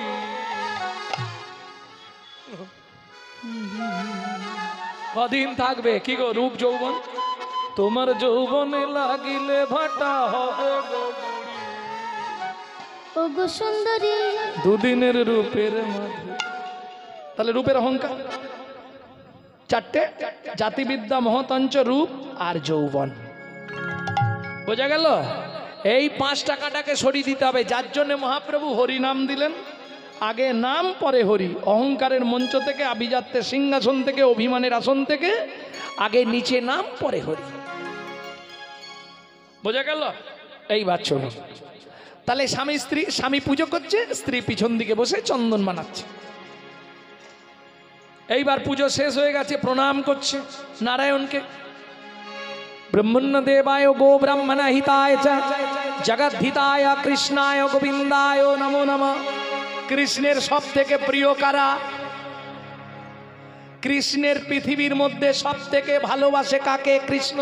কদিন থাকবে? কি গো রূপ যৌবন? তোমার যৌবনে লাগিলে ভাটা হবে গো বুড়ি। ওগো সুন্দরী, দুদিনের রূপের মাধুরী। তাহলে রূপের অহংকার 4টে, জাতিবিদ্যা মহতঞ্চ রূপ আর যৌবন। বোঝা গেল? এই 5 টাকাটাকে সরিয়ে দিতে হবে, যার জন্য মহাপ্রভু হরি নাম দিলেন। আগে নাম পরে হরি। অহংকারের মঞ্চ থেকে, আভিজাত্যের সিংহাসন থেকে, অভিমানের আসন থেকে আগে নিচে নাম পরে হরি। বোঝা গেল? এই বাচ্চা তাহলে স্বামী স্ত্রী, স্বামী পুজো করছে, স্ত্রী পিছন দিকে বসে চন্দন বানাচ্ছে। এইবার পুজো শেষ হয়ে গেছে, প্রণাম করছে নারায়ণকে। ব্রহ্মণ্য দেবায় গো ব্রাহ্মণ হিতায় চ জগদ্ধিতায় কৃষ্ণায় গোবিন্দায় নমো নমঃ। কৃষ্ণের সব থেকে প্রিয় কারা? কৃষ্ণের পৃথিবীর মধ্যে সব থেকে ভালোবাসে কাকে? কৃষ্ণ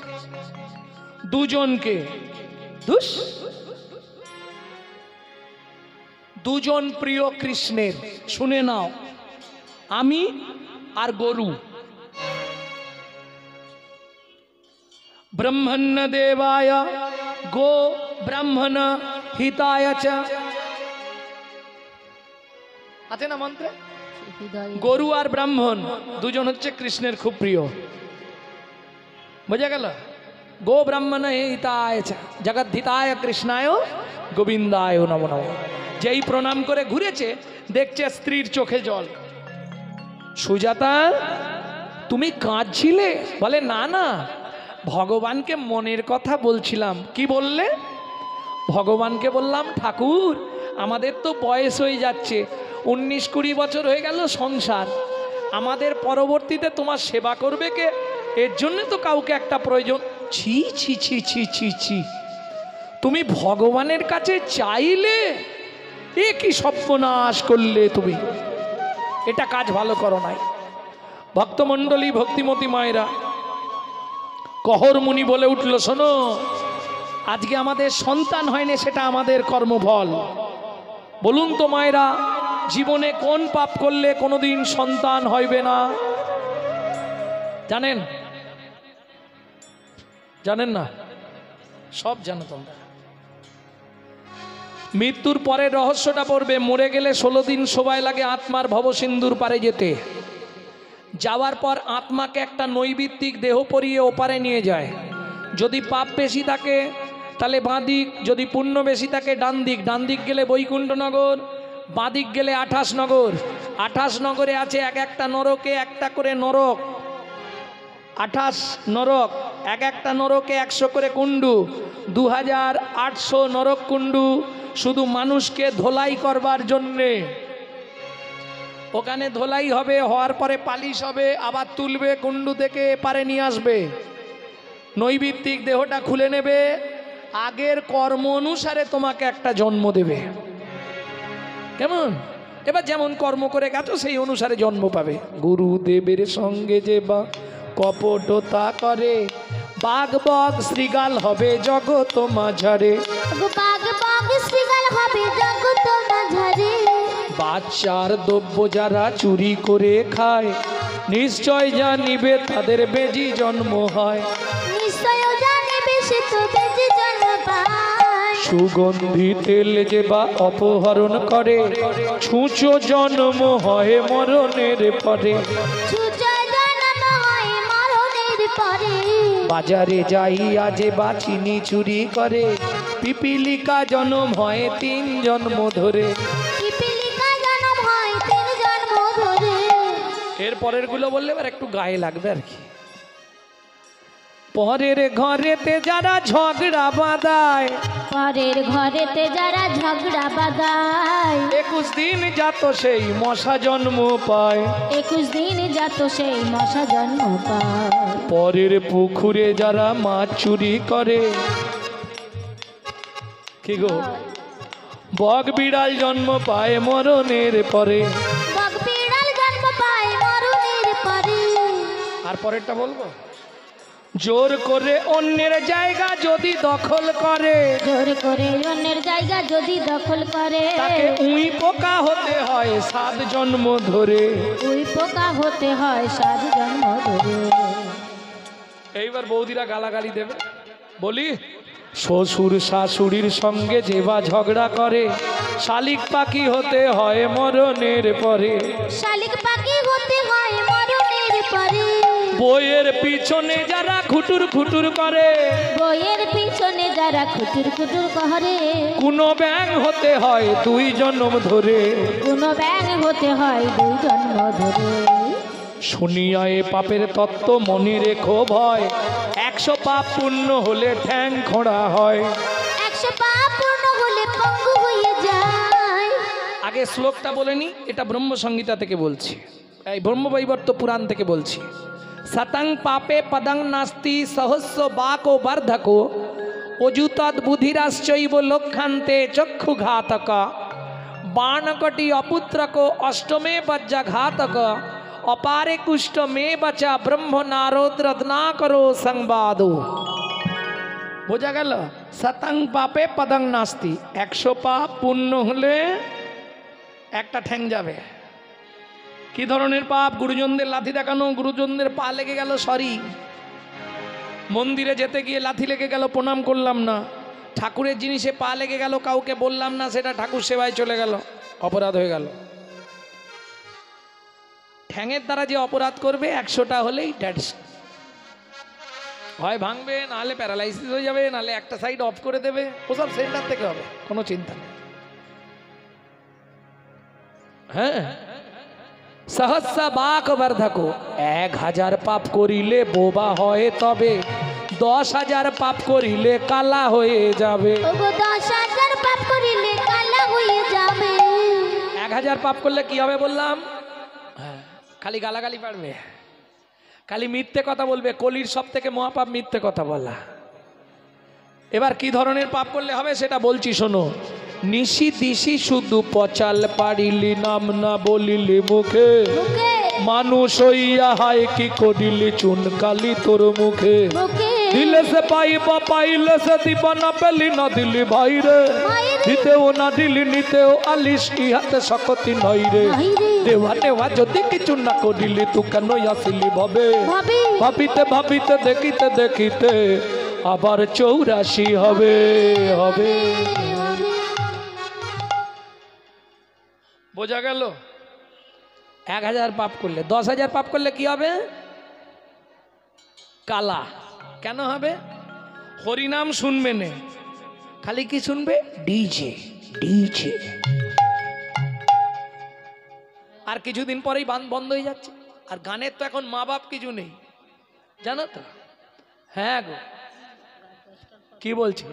দুজনকে। দুজন প্রিয় কৃষ্ণের, শুনে নাও, আমি আর গরু। ব্রহ্মণ্য দেবায় গো ব্রাহ্মণ হিতায় চ, আছে না মন্ত্রে? গরু আর ব্রাহ্মণ দুজন হচ্ছে কৃষ্ণের খুব প্রিয়। বোঝা গেল? গো ব্রাহ্মণ হিতায় চ জগদ্ধিতায় কৃষ্ণায় গোবিন্দায় নমো নমঃ। যেই প্রণাম করে ঘুরেছে, দেখছে স্ত্রীর চোখে জল। সুজাতা, তুমি কাঁদছিলে? বলে না না, ভগবানকে মনের কথা বলছিলাম। কি বললে? ভগবানকে বললাম, ঠাকুর আমাদের তো বয়স হয়ে যাচ্ছে, 19-20 বছর হয়ে গেল সংসার, আমাদের পরবর্তীতে তোমার সেবা করবে কে? এর জন্য তো কাউকে একটা প্রয়োজন। ছি ছি ছি ছি ছি ছি, তুমি ভগবানের কাছে চাইলে? এ কি সর্বনাশ করলে তুমি, এটা কাজ ভালো করো নাই। ভক্তমণ্ডলী, ভক্তিমতী মায়েরা, কহর মুনি বলে উঠল, শোনো, আজকে আমাদের সন্তান হয়নি, সেটা আমাদের কর্মফল। বলুন তো মায়েরা, জীবনে কোন পাপ করলে কোনোদিন সন্তান হইবে না? জানেন? জানেন না? সব জানো তোমরা। মৃত্যুর পরের রহস্যটা পড়বে। মরে গেলে 16 দিন সময় লাগে আত্মার ভবসিন্ধুর পারে যেতে। যাওয়ার পর আত্মাকে একটা নৈবিত্তিক দেহ পরিয়ে ওপারে নিয়ে যায়। যদি পাপ বেশি থাকে তাহলে বাঁ দিক, যদি পুণ্য বেশি থাকে ডান দিক। ডান দিক গেলে বৈকুণ্ঠনগর, বাঁ দিক গেলে 28 নগর। 28 নগরে আছে এক একটা নরকে একটা করে নরক। 28 নরক, এক একটা নরকে 100 করে কুণ্ডু, 2800 নরক কুণ্ডু শুধু মানুষকে ধোলাই করবার জন্যে। ওখানে ধোলাই হবে, হওয়ার পরে পালিশ হবে, আবার তুলবে কুণ্ডু থেকে এপারে নিয়ে আসবে। নৈবিত্তিক দেহটা খুলে নেবে, আগের কর্ম অনুসারে তোমাকে একটা জন্ম দেবে। কেমন? এবার যেমন কর্ম করে গেছো সেই অনুসারে জন্ম পাবে। গুরুদেবের সঙ্গে যে বা কপটতা করে, বাঘ বগ শ্রীগাল হবে জগত মাঝারে। বাঘ বাঘ শ্রীগাল হবে জগত মাঝারে। বাচ্চার দ্রব্য যারা চুরি করে খায়, নিশ্চয় জানিবে তাদের বেজি জন্ম হয়। নিশ্চয় জানিবে সে তো বেঁচে জন্ম পায়। সুগন্ধি তেল যে বা অপহরণ করে, ছুঁচো জন্ম হয় মরণের পরে। ছুঁচো জন্ম হয় মরণের পরে। বাজারে যাইয়া যে বা চিনি চুরি করে, পিপিলিকা জন্ম হয় 3 জন্ম ধরে। পিপিলিকা জন্ম হয় 3 জন্ম ধরে। এর পরের গুলো বললে এবার একটু গায়ে লাগবে আর কি। পরের ঘরেতে যারা ঝগড়া বাঁধায়, পরের ঘরেতে যারা ঝগড়া বাঁধায়, 21 দিন যাত সেই মশা জন্ম পায়। 21 দিন যাত সেই মশা জন্ম পায়। পরের পুকুরে যারা মাছ চুরি করে, কি গো, বক বিড়াল জন্ম পায় মরণের পরে। বক বিড়াল জন্ম পায় মরণের পরে। আর পরেরটা বলবো, জোর করে অন্যের জায়গা যদি দখল করে, জোর করে অন্যের জায়গা যদি দখল করে, তাকে উই পোকা হতে হয় 7 জন্ম ধরে। ওই পোকা হতে হয় 7 জন্ম ধরে। এইবার বৌদিরা গালাগালি দেবে, বলি শ্বশুর শাশুড়ির সঙ্গে যে বা ঝগড়া করে, শালিক পাখি হতে হয় মরণের পরে। শালিক পাখি হতে হয় মরণের পরে। বইয়ের পিছনে যারা খুটুর খুটুর করে, বইয়ের পিছনে যারা খুটুর খুটুর করে, কোনো ব্যাং হতে হয় 2 জন্ম ধরে। কোন ব্যাং হতে হয় 2 জন্ম ধরে। শুনিয়া এ পাপের তত্ত্ব মনে রেখো ভয়, 100 পাপ পূর্ণ হলে ঠ্যাং খোঁড়া হয়। 100 পাপ পূর্ণ হলে পঙ্গু হয়ে যায়। আগে শ্লোকটা বলে নি, এটা ব্রহ্মসংহিতা থেকে বলছি, এই ব্রহ্মবৈবর্ত পুরাণ থেকে বলছি। শতং পাপে পদং নাস্তি সহস্র বাকো বর্ধকো, অযুতদ বুধিরাশ্চৈব লক্ষান্তে চক্ষুঘাতক। বাণকটি অপুত্রক অষ্টমে বজ্রঘাতক, অপারে কুষ্ঠ মে বচা ব্রহ্ম নারদ রত্নাকরো সংবাদো। বোঝা গেল? শতং পাপে পদং নাস্তি, 100 পাপ পূর্ণ হলে একটা ঠ্যাং যাবে। কি ধরনের পাপ? গুরুজনদের লাথি দেখানো, গুরুজনদের পা লেগে গেল সরি, মন্দিরে যেতে গিয়ে লাথি লেগে গেল প্রণাম করলাম না, ঠাকুরের জিনিসে পা লেগে গেল কাউকে বললাম না, সেটা ঠাকুর সেবায় চলে গেল, অপরাধ হয়ে গেল। ঠ্যাঙের দ্বারা যে অপরাধ করবে 100টা হলেই ড্যাটস, হয় ভাঙবে, নাহলে প্যারালাইসিস হয়ে যাবে, নাহলে একটা সাইড অফ করে দেবে, ওসব সেন্টার থেকে হবে, কোনো চিন্তা নেই। হ্যাঁ, সহস্র বাক বর্ধকো, 1000 পাপ করিলে বোবা হয় তবে, 10,000 পাপ করিলে কালা হয়ে যাবে। ওগো 10,000 পাপ করিলে কালা হয়ে যাবে। 1000 পাপ করলে কি হবে বললাম? খালি গালাগালি পারবে, খালি মিথ্যে কথা বলবে। কলির সব থেকে মহাপাপ মিথ্যে কথা বলা। এবার কি ধরনের পাপ করলে হবে সেটা বলছি শোনো। নিশি দিশি শুধু পচাল পারিলি, নাম না বলিলি মুখে, মুখে মানুষ হইয়া হায় কি করিলি চুনকালি তোর মুখে। মুখে দিলে সে পাইবা, পাইলে সে দিবা, না পেলি না দিলি ভাইরে, দিতেও না দিলি নিতেও আলিস, ইহাতে শকতি নই রে। দেওয়া নেওয়া যদি কিছু না করিলি তু কেন আসিলি ভবে, ভাবি ভাবিতে ভাবিতে দেখিতে দেখিতে আবার 84 হবে হবে। বোঝা গেল? 1000 পাপ করলে, 10,000 পাপ করলে কি হবে? কালা। কেন হবে? হরিনাম শুনবে না, খালি কি শুনবে? DJ DJ. আর কিছুদিন পরেই বন্ধ হয়ে যাচ্ছে। আর গানের তো এখন মা বাপ কিছু নেই, জানো তো? হ্যাঁ গো, কি বলছি?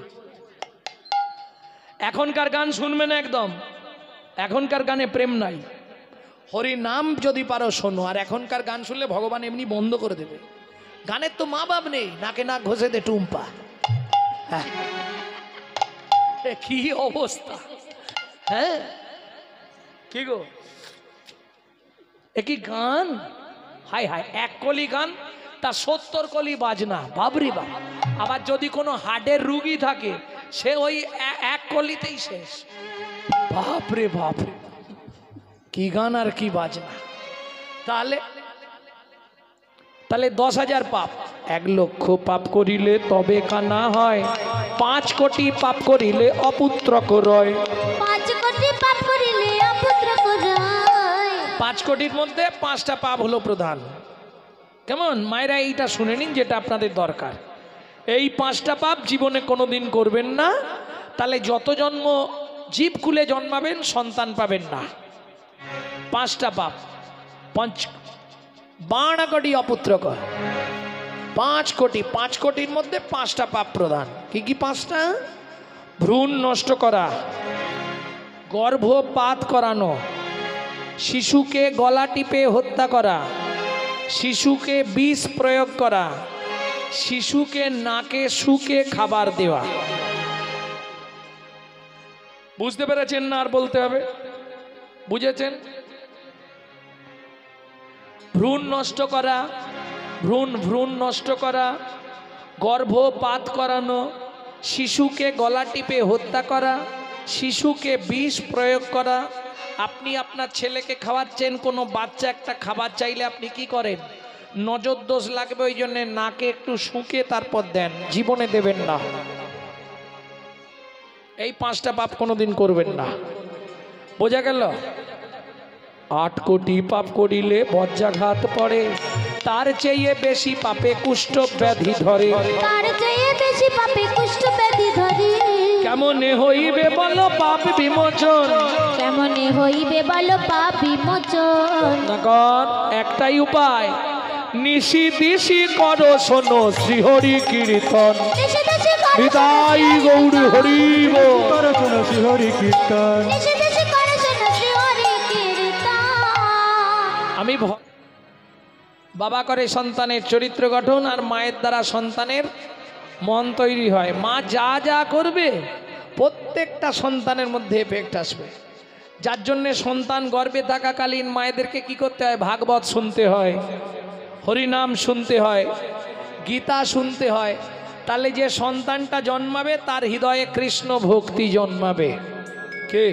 এখনকার গান শুনবে না একদম, এখনকার গানে প্রেম নাই। হরি নাম যদি পারো শোনো, আর এখনকার গান শুনলে ভগবান এমনি বন্ধ করে দেবে। গানের তো মা বাপ নেই, নাকে নাক ঘষে দে টুম্পা। হ্যাঁ, কি অবস্থা! হ্যাঁ, কি গো, একই গান, হাই হাই, এক কলি গান তা 70 কলি বাজনা, বাবরি বাপ। আবার যদি কোনো হার্টের রুগী থাকে সে ওই এক কলিতেই শেষ। বাপরে বাপরে, কি গান আর কি বাজনা। তাহলে 10,000 পাপ, 1 লক্ষ পাপ করিলে তবে কানা হয়, 5 কোটি পাপ করিলে অপুত্রক রয়। 5 কোটি পাপ করিলে অপুত্রক রয়। 5 কোটির মধ্যে 5টা পাপ হলো প্রধান। কেমন মায়েরা, এইটা শুনে নিন যেটা আপনাদের দরকার। এই 5টা পাপ জীবনে কোনোদিন করবেন না, তাহলে যত জন্ম জীব কুলে জন্মাবেন সন্তান পাবেন না। 5টা পাপ, 12 কোটি অপুত্রক, 5 কোটি, 5 কোটির মধ্যে 5টা পাপ প্রধান। কি কি 5টা? ভ্রূণ নষ্ট করা, গর্ভপাত করানো, শিশুকে গলা টিপে হত্যা করা, শিশুকে বিষ প্রয়োগ করা, শিশুকে নাকে শুকে খাবার দেওয়া। বুঝতে পেরেছেন না আর বলতে হবে? বুঝেছেন? ভ্রূণ নষ্ট করা, ভ্রূণ নষ্ট করা, গর্ভপাত করানো, শিশুকে গলা টিপে হত্যা করা, শিশুকে বিষ প্রয়োগ করা। আপনি আপনার ছেলেকে খাওয়াচ্ছেন, কোনো বাচ্চা একটা খাবার চাইলে আপনি কি করেন? নজর দোষ লাগবে ওই জন্য নাকে একটু শুকে তারপর দেন, জীবনে দেবেন না। এই 5টা পাপ কোনোদিন করবেন না। বোঝা গেল? 8 কোটি পাপ করিলে বজ্রাঘাত পড়ে, তার চেয়ে বেশি পাপে কুষ্ঠ ব্যাধি ধরে। তার চেয়ে বেশি পাপে কুষ্ঠ ব্যাধি ধরে। কেমনে হইবে বলো পাপ বিমোচন? কেমনে হইবে বলো পাপ বিমোচন? নগর একটাই উপায়, নিশি দিশি করো শোনো শ্রীহরি কীর্তন। দেশে দেশে করো হৃদয় গৌর হরিব, করো শোনো শ্রীহরি কীর্তন। দেশে দেশে করো শোনো শ্রীহরি কীর্তন। আমি বাবা করে সন্তানের চরিত্র গঠন, আর মায়ের দ্বারা সন্তানের মন তৈরি হয়। মা যা যা করবে প্রত্যেকটা সন্তানের মধ্যে এফেক্ট আসবে। যার জন্যে সন্তান গর্ভে থাকাকালীন মায়েদেরকে কি করতে হয়? ভাগবত শুনতে হয়, হরিনাম শুনতে হয়, গীতা শুনতে হয়। তাহলে যে সন্তানটা জন্মাবে তার হৃদয়ে কৃষ্ণ ভক্তি জন্মাবে। কে?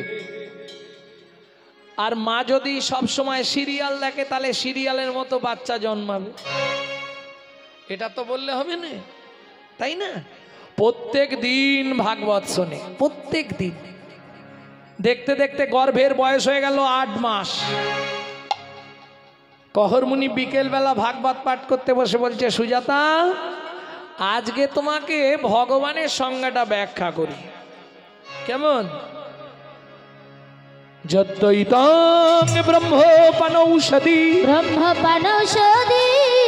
আর মা যদি সব সময় সিরিয়াল দেখে তাহলে সিরিয়ালের মতো বাচ্চা জন্মাবে। এটা তো বললে হবে না, তাই না? প্রত্যেক দিন ভাগবত শোনে, প্রত্যেক দিন। দেখতে দেখতে গর্ভের বয়স হয়ে গেল 8 মাস। কহরমুনি বিকেলবেলা ভাগবত পাঠ করতে বসে বলছে, সুজাতা আজকে তোমাকে ভগবানের সংজ্ঞাটা ব্যাখ্যা করি। কেমন? যদ্বৈতং ব্রহ্মোপনৌষধি ব্রহ্মপনৌষধি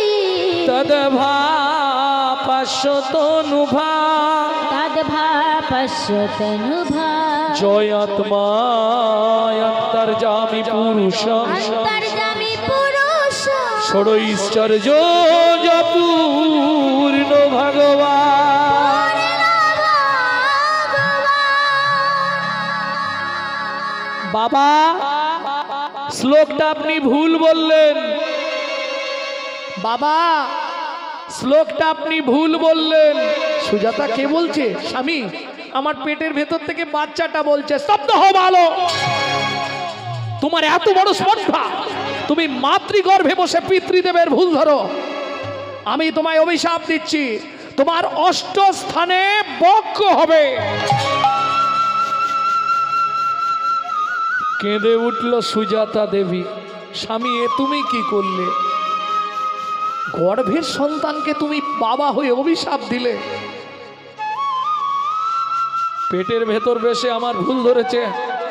তদ্ভাপশ্যতনুভা তদ্ভাপশ্যতনুভা জয়াত্মায়ন্তর্যামি পুরুষং অন্তর্যামী পুরুষ ষড়ৈশ্চর্য পূর্ণ ভগবান। বাবা শ্লোকটা আপনি ভুল বললেন, বাবা শ্লোকটা আপনি ভুল বললেন। সুজাতা কে বলছে? স্বামী, আমার পেটের ভেতর থেকে বাচ্চাটা বলছে। স্তব্ধ হও ভালো, তোমার এত বড় স্পর্ধা, তুমি মাতৃগর্ভে বসে পিতৃদেবের ভুল ধরো। আমি তোমায় অভিশাপ দিচ্ছি, তোমার 8 স্থানে বক্ষ হবে। কেঁদে উঠল সুজাতা দেবী, স্বামী এ তুমি কি করলে? গর্ভের সন্তানকে তুমি বাবা হয়ে অভিশাপ দিলে। পেটের ভেতর বেশে আমার ভুল ধরেছে,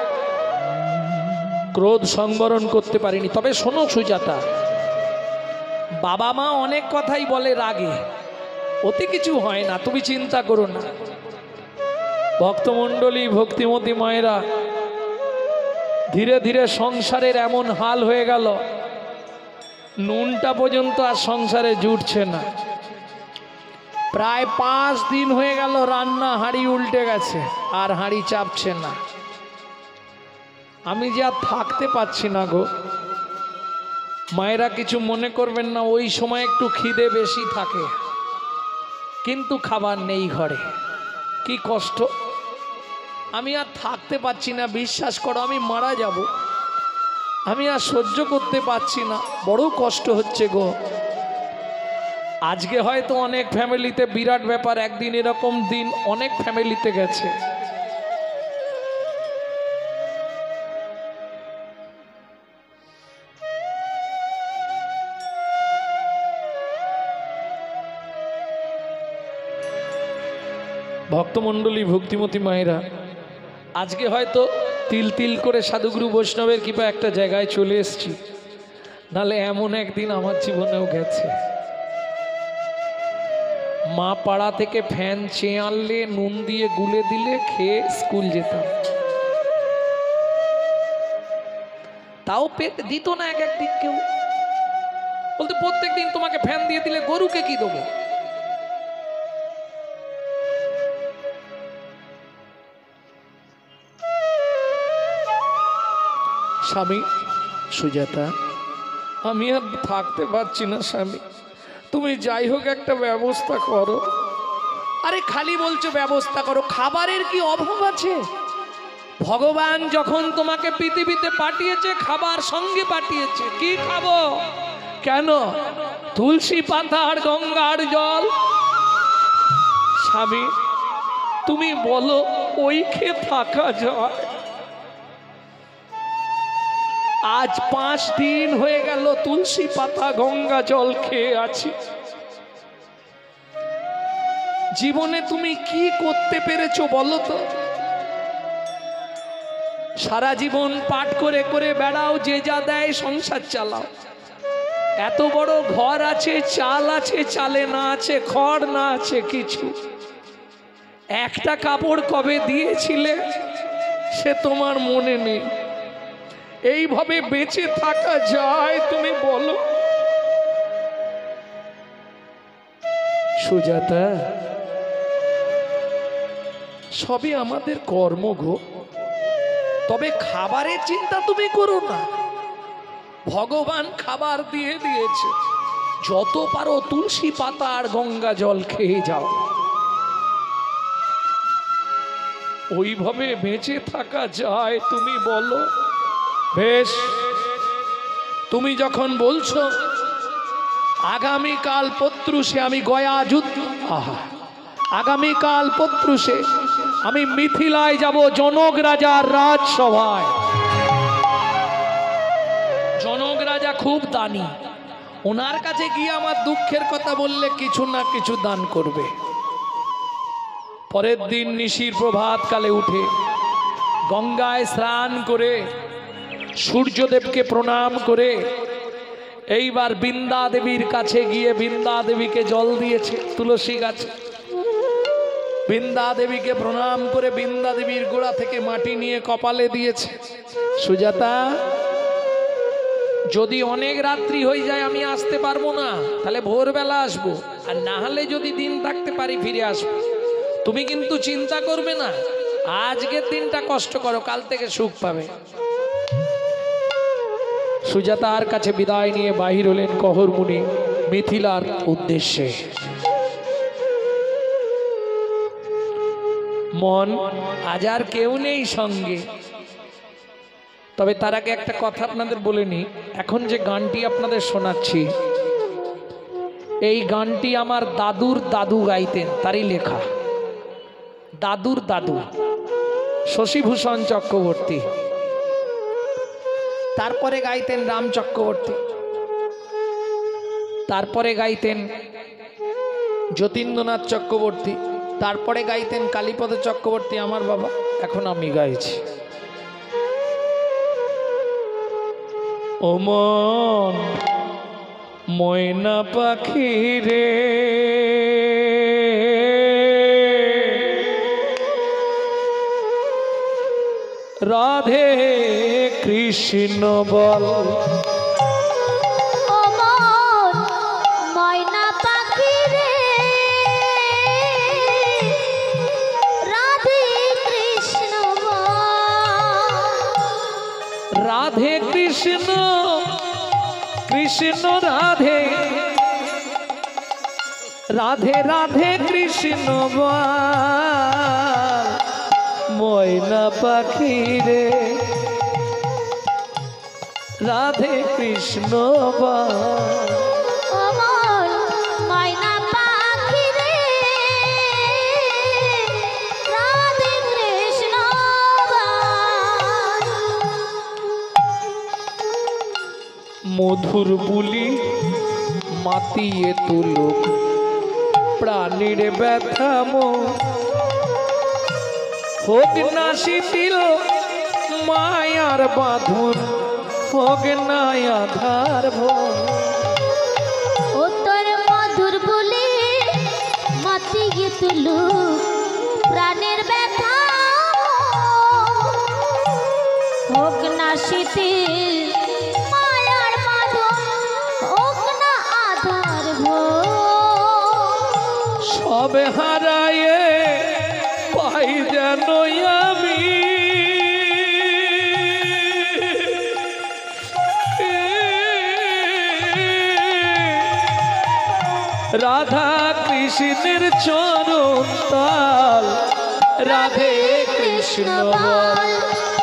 ক্রোধ সংবরণ করতে পারিনি। তবে শোনো সুজাতা, বাবা মা অনেক কথাই বলে রাগে, ওতে কিছু হয় না, তুমি চিন্তা করো না। ভক্তমণ্ডলী, ভক্তিমতী মায়েরা, ধীরে ধীরে সংসারের এমন হাল হয়ে গেল, নুনটা পর্যন্ত আর সংসারে জুটছে না। প্রায় 5 দিন হয়ে গেল রান্না হাঁড়ি উল্টে গেছে, আর হাঁড়ি চাপছে না। আমি যে আর থাকতে পারছি না গো। মায়েরা কিছু মনে করবেন না, ওই সময় একটু খিদে বেশি থাকে, কিন্তু খাবার নেই ঘরে। কি কষ্ট, আমি আর থাকতে পারছি না, বিশ্বাস করো আমি মারা যাব, আমি আর সহ্য করতে পারছি না, বড় কষ্ট হচ্ছে গো। আজকে হয়তো অনেক ফ্যামিলিতে বিরাট ব্যাপার, একদিন এরকম দিন অনেক ফ্যামিলিতে গেছে। ভক্তমণ্ডলী, ভক্তিমতী মায়েরা, আজকে হয়তো তিল তিল করে সাধুগুরু বৈষ্ণবের কৃপা একটা জায়গায় চলে এসেছি, নাহলে এমন একদিন আমার জীবনেও গেছে। মা পাড়া থেকে ফ্যান চেয়ে আনলে, নুন দিয়ে গুলে দিলে খেয়ে স্কুল যেতাম, তাও পেট দিত না। এক একদিন কেউ বলতে, প্রত্যেক দিন তোমাকে ফ্যান দিয়ে দিলে গরুকে কি দেবো? স্বামী, সুজাতা, আমি আর থাকতে পারছি না স্বামী, তুমি যাই হোক একটা ব্যবস্থা করো। আরে খালি বলছো ব্যবস্থা করো, খাবারের কি অভাব আছে? ভগবান যখন তোমাকে পৃথিবীতে পাঠিয়েছে, খাবার সঙ্গে পাঠিয়েছে। কি খাবো? কেন? তুলসী পাতা আর গঙ্গার জল। স্বামী, তুমি বলো ওই খেয়ে থাকা যায়? আজ 5 দিন হয়ে গেল তুলসী পাতা গঙ্গা জল খেয়ে আছি। জীবনে তুমি কি করতে পেরেছো বলো তো? সারা জীবন পাঠ করে করে বেড়াও, যে যা দেয় সংসার চালাও। এত বড় ঘর আছে, চাল আছে, চালে না আছে খড়, না আছে কিছু। একটা কাপড় কবে দিয়েছিলে সে তোমার মনে নেই। এইভাবে বেঁচে থাকা যায় তুমি বলো? সুজাতা, সবই আমাদের কর্ম গো। তবে খাবারের চিন্তা তুমি করো না, ভগবান খাবার দিয়ে দিয়েছে। যত পারো তুলসী পাতা আর গঙ্গা জল খেয়ে যাও, ওইভাবে বেঁচে থাকা যায় তুমি বলো? বেশ, তুমি যখন বলছো আগামীকাল পত্রুষে আমি গয়া যুদ্ধ, আগামীকাল পত্রুষে আমি মিথিলায় যাব জনক রাজার রাজসভায়। জনক রাজা খুব দানি, ওনার কাছে গিয়ে আমার দুঃখের কথা বললে কিছু না কিছু দান করবে। পরের দিন নিশির প্রভাত কালে উঠে গঙ্গায় স্নান করে সূর্যদেবকে প্রণাম করে এইবার বৃন্দা দেবীর কাছে গিয়ে বৃন্দা দেবীকে জল দিয়েছে তুলসী গাছে। বৃন্দা দেবীকে প্রণাম করে বৃন্দা দেবীর গোড়া থেকে মাটি নিয়ে কপালে দিয়েছে। সুজাতা, যদি অনেক রাত্রি হয়ে যায় আমি আসতে পারবো না, তাহলে ভোরবেলা আসবো, আর না হলে যদি দিন থাকতে পারি ফিরে আসবো। তুমি কিন্তু চিন্তা করবে না, আজকের দিনটা কষ্ট করো, কাল থেকে সুখ পাবে। সুজাতার কাছে বিদায় নিয়ে বাহির হলেন কহর মুনি মিথিলার উদ্দেশ্যে। মন, আজ আর কেউ নেই সঙ্গে, তবে তার আগে একটা কথা আপনাদের বলে নি। এখন যে গানটি আপনাদের শোনাচ্ছি, এই গানটি আমার দাদুর দাদু গাইতেন, তারই লেখা। দাদুর দাদু শশীভূষণ চক্রবর্তী, তারপরে গাইতেন রাম চক্রবর্তী, তারপরে গাইতেন যতীন্দ্রনাথ চক্রবর্তী, তারপরে গাইতেন কালীপদ চক্রবর্তী আমার বাবা, এখন আমি গাইছি। ও মন ময়না পাখি রে, রাধে কৃষ্ণ বল। ও মন ময়না পাখি রে, রাধে কৃষ্ণ বল। কৃষ্ণ রাধে রাধে রাধে কৃষ্ণ বল ময়না পাখি রে রাধে কৃষ্ণ বল অমল ময়না পাখি রে রাধে কৃষ্ণ বল। মধুর বুলি মাতিয়ে তুলুক প্রাণীর ব্যথা হোক না শিথিল মায়ার বাঁধন হোক না আধার উত্তর মধুর বলে মাতিয়ে তুলু প্রাণের ব্যথা হোক না শিথিল মায়ার বাঁধন হোক না আধার সবে হারায়ে পাই যেন আমি রাধা কৃষ্ণের চরণ তাল রাধে কৃষ্ণ বল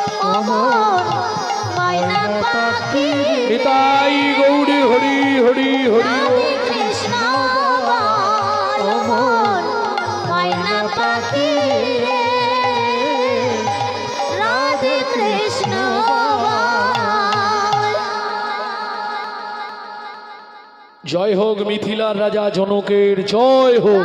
ময়না পাখি তাই গৌরী হরি হরি হরি রাধে কৃষ্ণ বল ময়না পাখি রাধে কৃষ্ণ জয় হোক মিথিলার রাজা জনকের জয় হোক।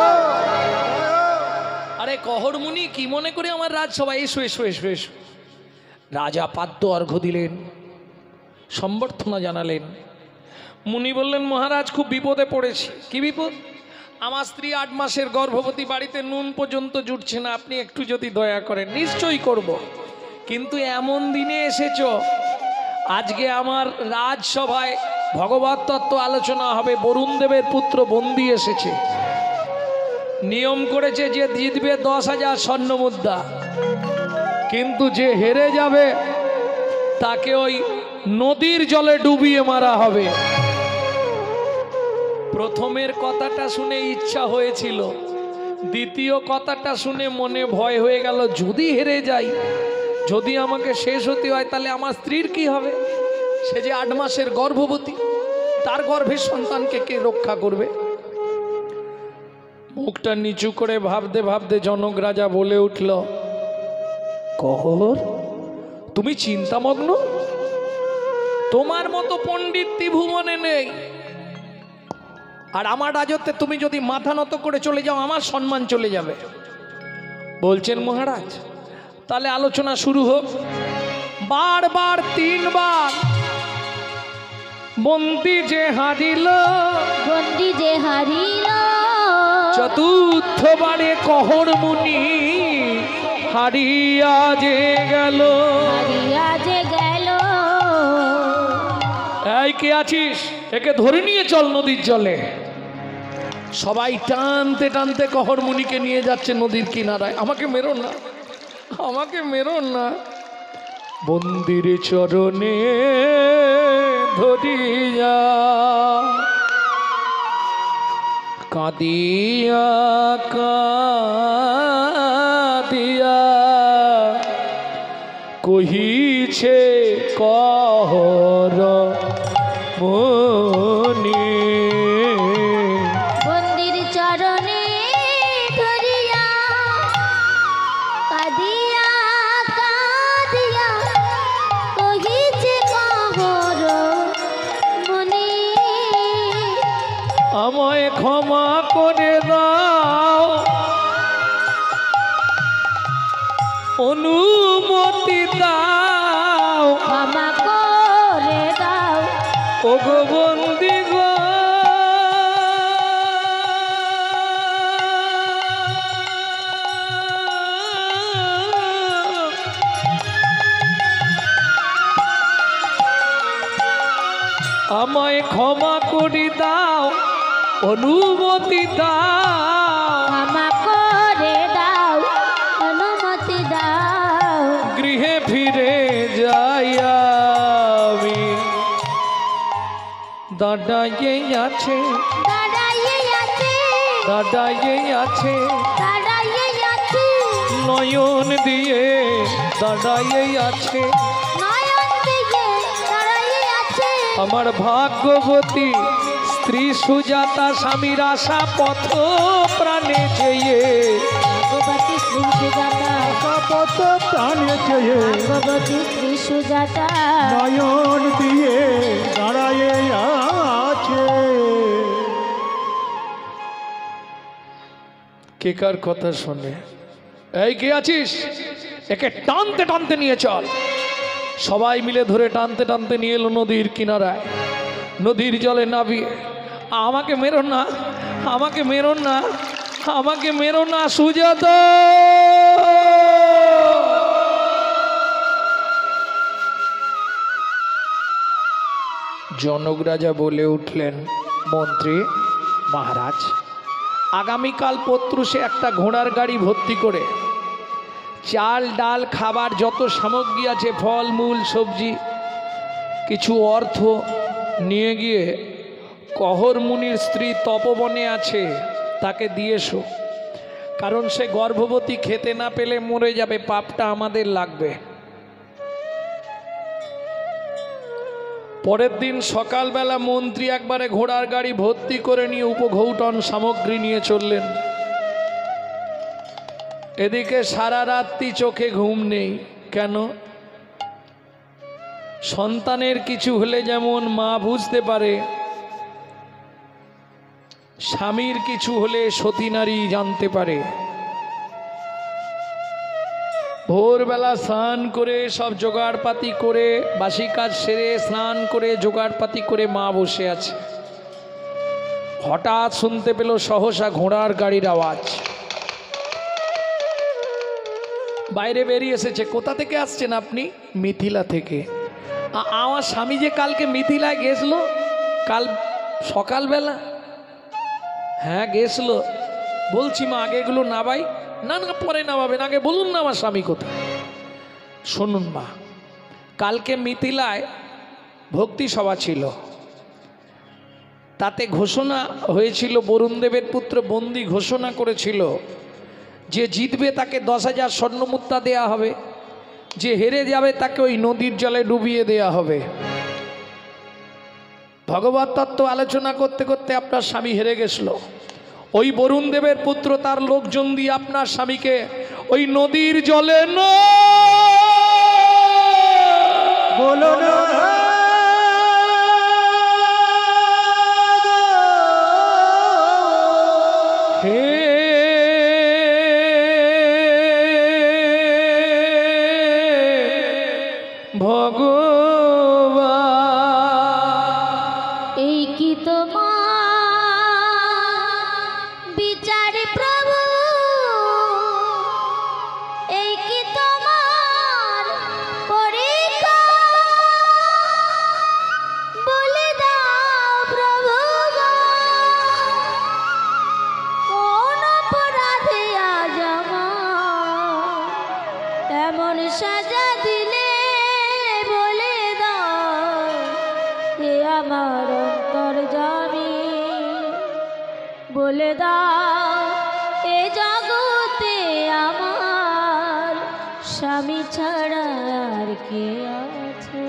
আরে কহরমুনি কি মনে করে আমার রাজসভা এসো এসো এসো এসো। রাজা পাদ্য অর্ঘ্য দিলেন সম্বর্ধনা জানালেন। মুনি বললেন মহারাজ খুব বিপদে পড়েছি। কি বিপদ? আমার স্ত্রী 8 মাসের গর্ভবতী, বাড়িতে নুন পর্যন্ত জুটছে না, আপনি একটু যদি দয়া করেন। নিশ্চয়ই করব, কিন্তু এমন দিনে এসেছ আজকে আমার রাজসভায় ভগবত তত্ত্ব আলোচনা হবে। বরুণ দেবের পুত্র বন্দী এসেছে, নিয়ম করেছে যে জিতবে 10,000 স্বর্ণ মুদ্রা, কিন্তু যে হেরে যাবে তাকে ওই নদীর জলে ডুবিয়ে মারা হবে। প্রথমের কথাটা শুনে ইচ্ছা হয়েছিল, দ্বিতীয় কথাটা শুনে মনে ভয় হয়ে গেল, যদি হেরে যাই, যদি আমাকে শেষ হতে হয় তাহলে আমার স্ত্রীর কি হবে? সে যে 8 মাসের গর্ভবতী, তার গর্ভের সন্তানকে কে রক্ষা করবে? মুখটা নিচু করে ভাবতে ভাবতে জনক রাজা বলে উঠল, কহর তুমি চিন্তামগ্ন? তোমার মতো পণ্ডিত ত্রিভুবনে নেই, আর আমার রাজত্বে তুমি যদি মাথা নত করে চলে যাও আমার সম্মান চলে যাবে। বলছেন মহারাজ তাহলে আলোচনা শুরু হোক। বারবার 3 বার বন্দী যে হারিল, বন্দি যে হারিল, চতুর্থবারে কহর মুনি হারিয়া যে গেল। হারিয়া যে গেল। এই কে আছিস? একে ধরে নিয়ে চল নদীর জলে। সবাই টানতে টানতে কহর মুনিকে নিয়ে যাচ্ছে নদীর কিনারায়। আমাকে মেরো না, আমাকে মেরো না। বন্দির চরণে ধরিয়া কাঁদিয়া কাঁদিয়া কহিছে কহর মুনি। বন্দির চরণে ধরিয়া কাঁদিয়া কাঁদিয়া কহিছে কহর মুনি। আমায় ক্ষমা করে দাও, অনুমতি দাও, ক্ষমা করে দাও, ও গো বন্দি গো। আমায় ক্ষমা করে দাও, অনুমতি দাও, ক্ষমা করে দাও, অনুমতি দাও। গৃহে ফিরে যাই আমি। দাঁড়াইয়ে আছে, দাঁড়াইয়ে আছে, দাঁড়াইয়ে আছে, দাঁড়াইয়ে আছে, নয়ন দিয়ে দাঁড়াইয়ে আছে, নয়ন দিয়ে দাঁড়াইয়ে আছে, আমার ভাগ্যবতী স্ত্রী সুজাতা স্বামীর আশা পথ প্রাণে চেয়ে, ভগবতী শ্রী সুজাতা, পথ প্রাণে চেয়ে ভগবতী শ্রী সুজাতা, নয়ন দিয়ে দাঁড়ায়ে আছে। কে কার কথা শোনে? এই কে আছিস? একে টানতে টানতে নিয়ে চল। সবাই মিলে ধরে টানতে টানতে নিয়ে এলো নদীর কিনারায়। নদীর জলে নাবিয়ে, আমাকে মেরো না, আমাকে মেরো না, আমাকে মেরো না সুজাতা। জনক রাজা বলে উঠলেন, মন্ত্রী মহারাজ, আগামীকাল প্রত্যুষে একটা ঘোড়ার গাড়ি ভর্তি করে চাল ডাল খাবার যত সামগ্রী আছে, ফল মূল সবজি, কিছু অর্থ নিয়ে গিয়ে কহর মুনির স্ত্রী তপবনে আছে তাকে দিয়ে এসো, কারণ সে গর্ভবতী, খেতে না পেলে মরে যাবে, পাপটা আমাদের লাগবে। পরের দিন সকালবেলা মন্ত্রী একবারে ঘোড়ার গাড়ি ভর্তি করে নিয়ে উপঘৌটন সামগ্রী নিয়ে চললেন। এদিকে সারা রাত্রি চোখে ঘুম নেই। কেন? সন্তানের কিছু হলে যেমন মা বুঝতে পারে, স্বামীর কিছু হলে সতী নারী জানতে পারে। ভোরবেলা স্নান করে সব জোগাড়পাতি করে, বাসি কাজ সেরে স্নান করে জোগাড়পাতি করে মা বসে আছে। হঠাৎ শুনতে পেল সহসা ঘোড়ার গাড়ির আওয়াজ। বাইরে বেরিয়ে এসেছে। কোথা থেকে আসছেন আপনি? মিথিলা থেকে। আমার স্বামী যে কালকে মিথিলায় গেছিল, কাল সকালবেলা। হ্যাঁ গেছিল। বলছি মা আগে এগুলো নাবাই। না না পরে নামাবেন, আগে বলুন না আমার স্বামী কোথায়। শুনুন মা, কালকে মিথিলায় ভক্তি সভা ছিল, তাতে ঘোষণা হয়েছিল, বরুণদেবের পুত্র বন্দি ঘোষণা করেছিল যে জিতবে তাকে 10,000 স্বর্ণমুদ্রা দেয়া হবে, যে হেরে যাবে তাকে ওই নদীর জলে ডুবিয়ে দেয়া হবে। ভগবত তত্ত্ব আলোচনা করতে করতে আপনার স্বামী হেরে গেছিল। ওই বরুণদেবের পুত্র তার লোকজন দিয়ে আপনার স্বামীকে ওই নদীর জলে বলো না হে ভগবান, এই কি তোমার বিচার প্রভু, এই কি তোমার পরীক্ষা, বলে দাও প্রভু কোন অপরাধে আজ আমার এমন সাজা দিলে, বলে দাও হে আমার অন্তর্যামী, বলে দাও এ জগতে আমার স্বামী ছাড়া আর কে আছে।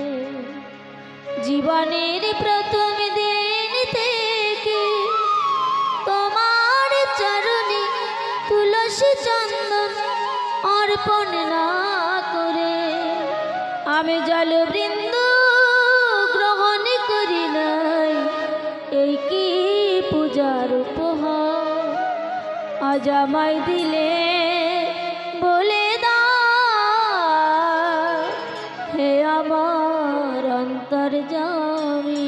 জীবনের প্রথম দিন থেকে তোমার চরণে তুলসী চন্দন অর্পণ না করে আমি জলবৃন্দ গ্রহণ করি নাই। এই কি পূজার উপহার আজ আমায় দিলে, বলে দাও হে আমার অন্তর্যামী।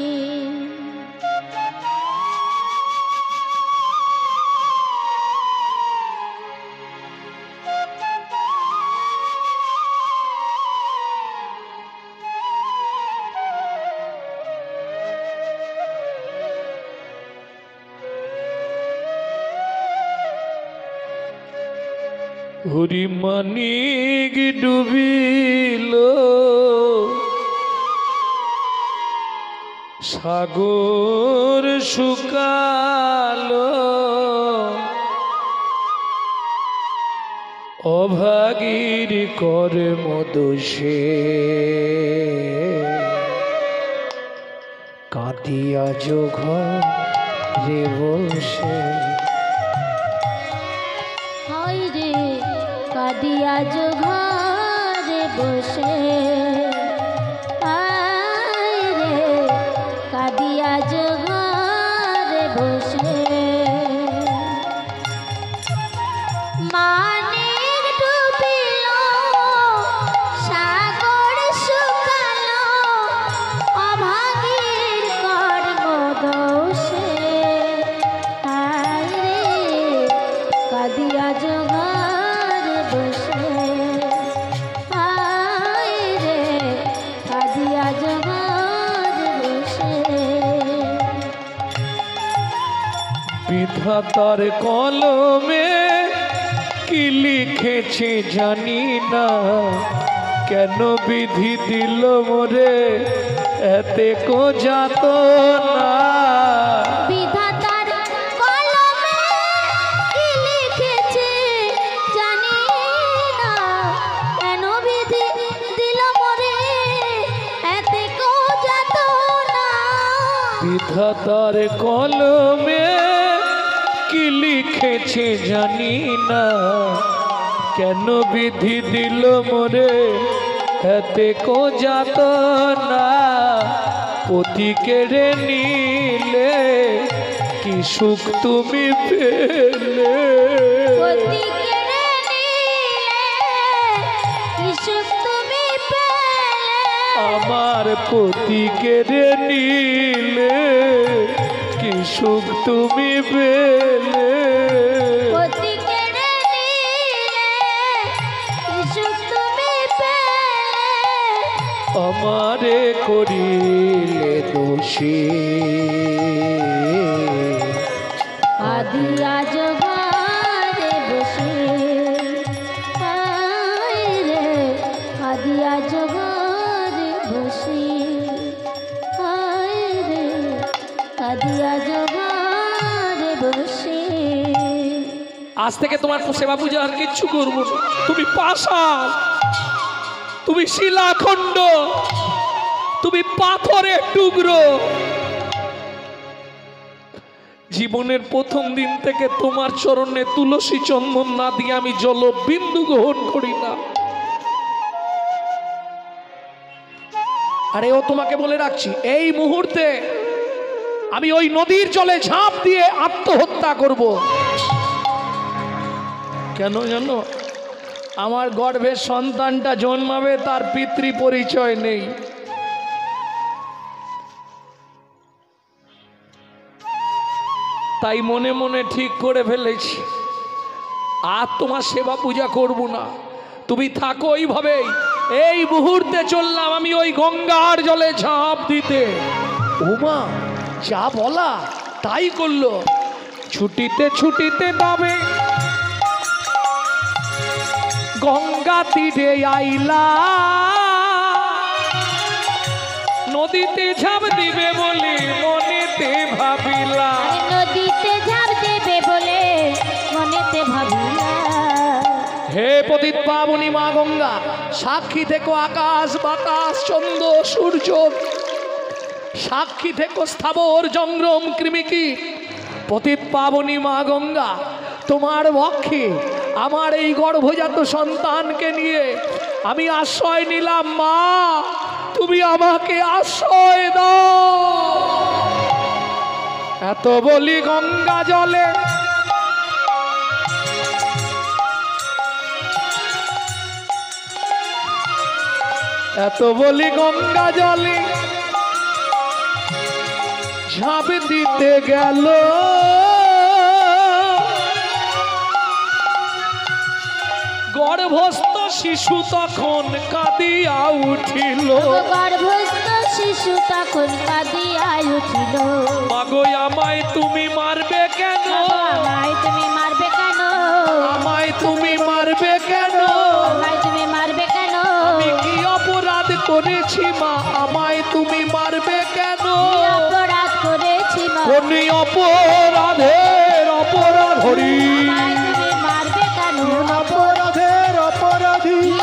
হরি মানিক ডুবিল সাগর শুকালো অভাগীর কর্ম দোষে কাঁদিয়া ঘরে বসে হায় রে কাঁদিয়া ঘরে বসে হায় রে কাঁদিয়া ঘরে বসে মানিক ডুবিল সাগর শুকালো অভাগীর কর্ম দোষে হায় রে কাঁদিয়া ঘরে বসে হায় রে কাঁদিয়া ঘরে বসে বিধাতার কলমে কি লিখেছে জানি না কেন বিধি দিল মোরে এতে কো যাত না বিধাতার কলমে কি লিখেছে জানি না কেন বিধি দিল মোরে এতে কো যাতনা বিধাতার কলমে কি লিখেছে জানি না কেন বিধি দিল মোরে এতে কো যাত না পতি কেড়ে নিলে কি সুখ তুমি পেলে পতি কেড়ে নিলে কি সুখ তুমি পেলে আমার পতি কেড়ে নিলে কি সুখ তুমি পেলে পতি কেড়ে নিলে কি সুখ তুমি পেলে আমারে করিলে দোষী আদি আজ ঘরে বসে হায় রে আদি আজ ঘরে বসে হায় রে আদি আজ ঘরে বসে আজ থেকে তোমার সেবা পূজা আর কিচ্ছু করবো না। তুমি পাষাণ, তুমি শিলাখণ্ড, তুমি পাথরের টুকরো। জীবনের প্রথম দিন থেকে তোমার চরণে তুলসী চন্দন না দিয়ে আমি জল বিন্দু গ্রহণ করি না। আরে ও তোমাকে বলে রাখছি, এই মুহূর্তে আমি ওই নদীর জলে ঝাঁপ দিয়ে আত্মহত্যা করব। কেন জানো? আমার গর্ভের সন্তানটা জন্মাবে, তার পিতৃ পরিচয় নেই। তাই মনে মনে ঠিক করে ফেলেছি আর তোমার সেবা পূজা করব না। তুমি থাকো ওইভাবেই। এই মুহূর্তে চললাম আমি ওই গঙ্গার জলে ঝাঁপ দিতে। ওমা, যা বলা তাই করলো। ছুটিতে ছুটিতে নামে গঙ্গা তীরে আইলা, নদীতে ঝাঁপ দিবে বলে মনেতে ভাবিলা। নদীতে ঝাঁপ দেবে বলে মনেতে ভাবিলা। হে পতিত পাবনী মা গঙ্গা, সাক্ষী থেকো আকাশ বাতাস চন্দ্র সূর্য, সাক্ষী থেকো স্থাবর জঙ্গম কৃমিকি। পতিত পাবনী মা গঙ্গা, তোমার বক্ষে আমার এই গর্ভজাত সন্তানকে নিয়ে আমি আশ্রয় নিলাম। মা, তুমি আমাকে আশ্রয় দাও। এত বলি গঙ্গা জলে এত বলি গঙ্গা জলে ঝাঁপ দিতে গেল, গর্ভস্থ শিশু তখন কাঁদিয়া উঠিল। গর্ভস্থ শিশু তখন কাঁদিয়া উঠিল। মাগো আমায় তুমি মারবে কেন? আমায় তুমি মারবে কেন? আমায় তুমি মারবে কেন? আমায় তুমি মারবে কেন? আমি কি অপরাধ করেছি মা? আমায় তুমি মারবে কেন? কি কোন অপরাধের অপরাধ হরি আমায় তুমি মারবে কেন কোন অপরাধের অপরাধী